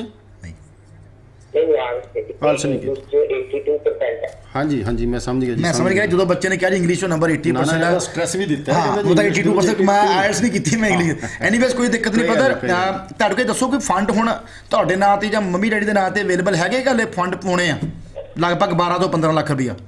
ਨਹੀਂ ਆਇਲਸ ਨਹੀਂ ਕੀਤੀ। ਬयासी परसेंट ਹੈ। ਹਾਂਜੀ ਹਾਂਜੀ ਮੈਂ ਸਮਝ ਗਿਆ ਜੀ, ਮੈਂ ਸਮਝ ਗਿਆ। ਜਦੋਂ ਬੱਚੇ ਨੇ ਕਿਹਾ ਜੀ ਇੰਗਲਿਸ਼ ਚੋਂ ਨੰਬਰ ਅੱਸੀ ਪਰਸੈਂਟ ਹੈ, ਸਟ੍ਰੈਸ ਵੀ ਦਿੱਤਾ ਹਾਂ ਉਹਦਾ ਬयासी परसेंट ਮੈਂ ਆਇਲਸ ਨਹੀਂ ਕੀਤੀ, ਮੈਂ ਇੰਗਲਿਸ਼। ਐਨੀਵੇਜ਼ ਕੋਈ ਦਿੱਕਤ ਨਹੀਂ। ਪਤਾ ਤੁਹਾਡੇ ਕੋਲ ਦੱਸੋ ਕਿ ਫੰਡ ਹੁਣ ਤੁਹਾਡੇ ਨਾਂ ਤੇ ਜਾਂ ਮੰਮੀ ਡੈਡੀ ਦੇ ਨਾਂ ਤੇ ਅਵੇਲੇਬਲ ਹੈਗੇ ਕਿ ਹਲੇ ਫੰਡ ਪਾਉਣੇ ਆ ਲਗਭਗ ਬਾਰਾਂ ਤੋਂ ਪੰਦਰਾਂ ਲੱਖ ਰੁਪਈਆ?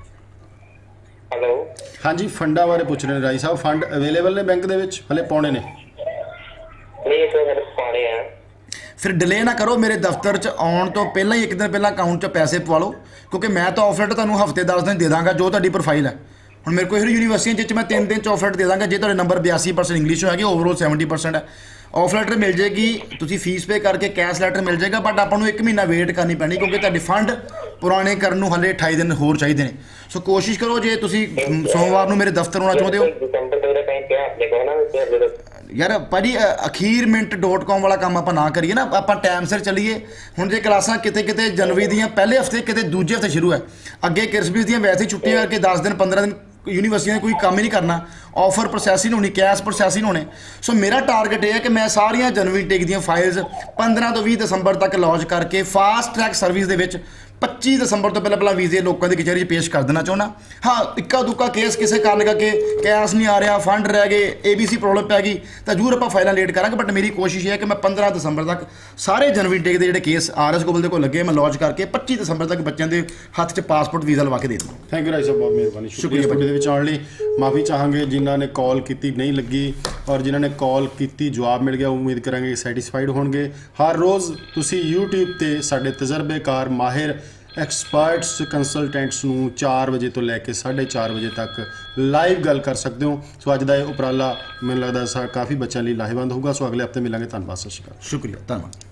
ਹੈਲੋ ਹਾਂਜੀ ਫੰਡਾਂ ਬਾਰੇ ਪੁੱਛ ਰਹੇ ਨੇ ਰਾਈ ਸਾਹਿਬ। ਫੰਡ ਅਵੇਲੇਬਲ ਨੇ ਬੈਂਕ ਦੇ ਵਿੱਚ, ਹਲੇ ਪਾਉਣੇ ਨੇ? ਨਹੀਂ ਸਰ ਪਾਉਣੇ ਆ। ਫਿਰ ਡਿਲੇ ਨਾ ਕਰੋ, ਮੇਰੇ ਦਫ਼ਤਰ 'ਚ ਆਉਣ ਤੋਂ ਪਹਿਲਾਂ ਹੀ ਇੱਕ ਦਿਨ ਪਹਿਲਾਂ ਅਕਾਊਂਟ 'ਚ ਪੈਸੇ ਪਵਾ ਲਓ, ਕਿਉਂਕਿ ਮੈਂ ਤਾਂ ਆਫਰ ਤੁਹਾਨੂੰ ਹਫ਼ਤੇ ਦਸ ਦਿਨ ਦੇ ਦਾਂਗਾ ਜੋ ਤੁਹਾਡੀ ਪ੍ਰੋਫਾਈਲ ਹੈ। ਹੁਣ ਮੇਰੇ ਕੋਲ ਇਹ ਯੂਨੀਵਰਸਿਟੀਆਂ ਜਿਸ 'ਚ ਮੈਂ ਤਿੰਨ ਦਿਨ 'ਚ ਆਫਰ ਦੇ ਦਾਂਗਾ ਜੇ ਤੁਹਾਡੇ ਨੰਬਰ ਬयासी परसेंट ਇੰਗਲਿਸ਼ ਹੈਗੇ, ਓਵਰਆਲ ਸੱਤਰ परसेंट ਹੈ। ਆਫ ਲੈਟਰ ਮਿਲ ਜਾਏਗੀ, ਤੁਸੀਂ ਫੀਸ ਪੇ ਕਰਕੇ ਕੈਸ਼ ਲੈਟਰ ਮਿਲ ਜਾਏਗਾ, ਬਟ ਆਪਾਂ ਨੂੰ ਇੱਕ ਮਹੀਨਾ ਵੇਟ ਕਰਨੀ ਪੈਣੀ ਕਿਉਂਕਿ ਤੁਹਾਡੇ ਫੰਡ ਪੁਰਾਣੇ ਕਰਨ ਨੂੰ ਹਲੇ ਅਠਾਈ ਦਿਨ ਹੋਰ ਚਾਹੀਦੇ ਨੇ। ਸੋ ਕੋਸ਼ਿਸ਼ ਕਰੋ, ਜੇ ਤੁਸੀਂ ਸੋਮਵਾਰ ਨੂੰ ਮੇਰੇ ਦਫ਼ਤਰ ਆਉਣਾ ਚਾਹੁੰਦੇ ਹੋ। ਯਾਰ ਭਾਜੀ ਅ, ਅਖੀਰ ਮਿੰਟ ਡੋਟ ਕਾਮ ਵਾਲਾ ਕੰਮ ਆਪਾਂ ਨਾ ਕਰੀਏ ਨਾ, ਆਪਾਂ ਟਾਈਮ ਸਿਰ ਚੱਲੀਏ। ਹੁਣ ਜੇ ਕਲਾਸਾਂ ਕਿਤੇ ਕਿਤੇ ਜਨਵਰੀ ਦੀਆਂ ਪਹਿਲੇ ਹਫਤੇ, ਕਿਤੇ ਦੂਜੇ ਹਫਤੇ ਸ਼ੁਰੂ ਹੈ, ਅੱਗੇ ਕ੍ਰਿਸਮਸ ਦੀਆਂ ਵੈਸੇ ਹੀ ਛੁੱਟੀਆਂ ਕਰਕੇ ਦਸ ਦਿਨ ਪੰਦਰਾਂ ਦਿਨ ਯੂਨੀਵਰਸਿਟੀਆਂ ਨੇ ਕੋਈ ਕੰਮ ਹੀ ਨਹੀਂ ਕਰਨਾ, ਆਫਰ ਪ੍ਰੋਸੈਸਿੰਗ ਹੋਣੀ, ਕੈਸ਼ ਪ੍ਰੋਸੈਸਿੰਗ ਹੋਣੇ। ਸੋ ਮੇਰਾ ਟਾਰਗੇਟ ਇਹ ਹੈ ਕਿ ਮੈਂ ਸਾਰੀਆਂ ਜਨਵਰੀ ਟੇਕ ਦੀਆਂ ਫਾਈਲਸ ਪੰਦਰਾਂ ਤੋਂ ਵੀਹ ਦਸੰਬਰ ਤੱਕ ਲੌਂਚ ਕਰਕੇ ਫਾਸਟ ਟਰੈਕ ਸਰਵਿਸ ਦੇ ਵਿੱਚ ਪੱਚੀ ਦਸੰਬਰ ਤੋਂ ਪਹਿਲਾਂ ਪਹਿਲਾਂ ਵੀਜ਼ੇ ਲੋਕਾਂ ਦੀ ਕਚਹਿਰੀ 'ਚ ਪੇਸ਼ ਕਰ ਦੇਣਾ ਚਾਹੁੰਦਾ। ਹਾਂ, ਇੱਕਾ ਦੁੱਕਾ ਕੇਸ ਕਿਸੇ ਕਾਰਨ ਕਰਕੇ ਕੈਸ਼ ਨਹੀਂ ਆ ਰਿਹਾ, ਫੰਡ ਰਹਿ ਗਏ, ਏ ਬੀ ਸੀ ਪ੍ਰੋਬਲਮ ਪੈ ਗਈ ਤਾਂ ਜ਼ਰੂਰ ਆਪਾਂ ਫਾਈਲਾਂ ਲੇਟ ਕਰਾਂਗੇ। ਬਟ ਮੇਰੀ ਕੋਸ਼ਿਸ਼ ਇਹ ਹੈ ਕਿ ਮੈਂ ਪੰਦਰਾਂ ਦਸੰਬਰ ਤੱਕ ਸਾਰੇ ਜਨਵਰੀ ਟੇਕ ਦੇ ਜਿਹੜੇ ਕੇਸ ਆਰ ਐਸ ਗੋਬਲ ਦੇ ਕੋਲ ਲੱਗੇ ਮੈਂ ਲੌਂਚ ਕਰਕੇ ਪੱਚੀ ਦਸੰਬਰ ਤੱਕ ਬੱਚਿਆਂ ਦੇ ਹੱਥ 'ਚ ਪਾਸਪੋਰਟ ਵੀਜ਼ਾ ਲਵਾ ਕੇ ਦੇ ਦੂੰ। ਥੈਂਕ ਯੂ ਰਾਜ ਸਾਹਿਬ, ਬਹੁਤ ਮਿਹਰਬਾਨੀ, ਸ਼ੁਕਰੀਆ ਸਟੂਡੀਓ ਦੇ ਵਿੱਚ ਆਉਣ ਲਈ। ਮਾਫੀ ਚਾਹਾਂਗੇ ਜਿਨ੍ਹਾਂ ਨੇ ਕਾਲ ਕੀਤੀ ਨਹੀਂ ਲੱਗੀ, ਔਰ ਜਿਨ੍ਹਾਂ ਨੇ ਕਾਲ ਕੀਤੀ ਜਵਾਬ ਮਿਲ ਗਿਆ, ਉਮੀਦ ਕਰਾਂਗੇ ਸੈਟੀਸਫਾਈਡ ਹੋਣਗੇ। ਹਰ ਰੋਜ਼ ਤੁਸੀਂ YouTube ਤੇ ਸਾਡੇ ਤਜਰਬੇਕਾਰ ਮਾਹਿਰ ਐਕਸਪਰਟਸ ਕੰਸਲਟੈਂਟਸ ਨੂੰ ਚਾਰ ਵਜੇ ਤੋਂ ਲੈ ਕੇ ਸਾਢੇ ਚਾਰ ਵਜੇ ਤੱਕ ਲਾਈਵ ਗੱਲ ਕਰ ਸਕਦੇ ਹੋ। ਸੋ ਅੱਜ ਦਾ ਇਹ ਉਪਰਾਲਾ ਮੈਨੂੰ ਲੱਗਦਾ ਸਾ ਕਾਫੀ ਬੱਚਿਆਂ ਲਈ ਲਾਹੇਵੰਦ ਹੋਊਗਾ। ਸੋ ਅਗਲੇ ਹਫਤੇ ਮਿਲਾਂਗੇ। ਧੰਨਵਾਦ, ਸਤਿ ਸ਼੍ਰੀ ਅਕਾਲ। ਸ਼ੁਕਰੀਆ, ਧੰਨਵਾਦ।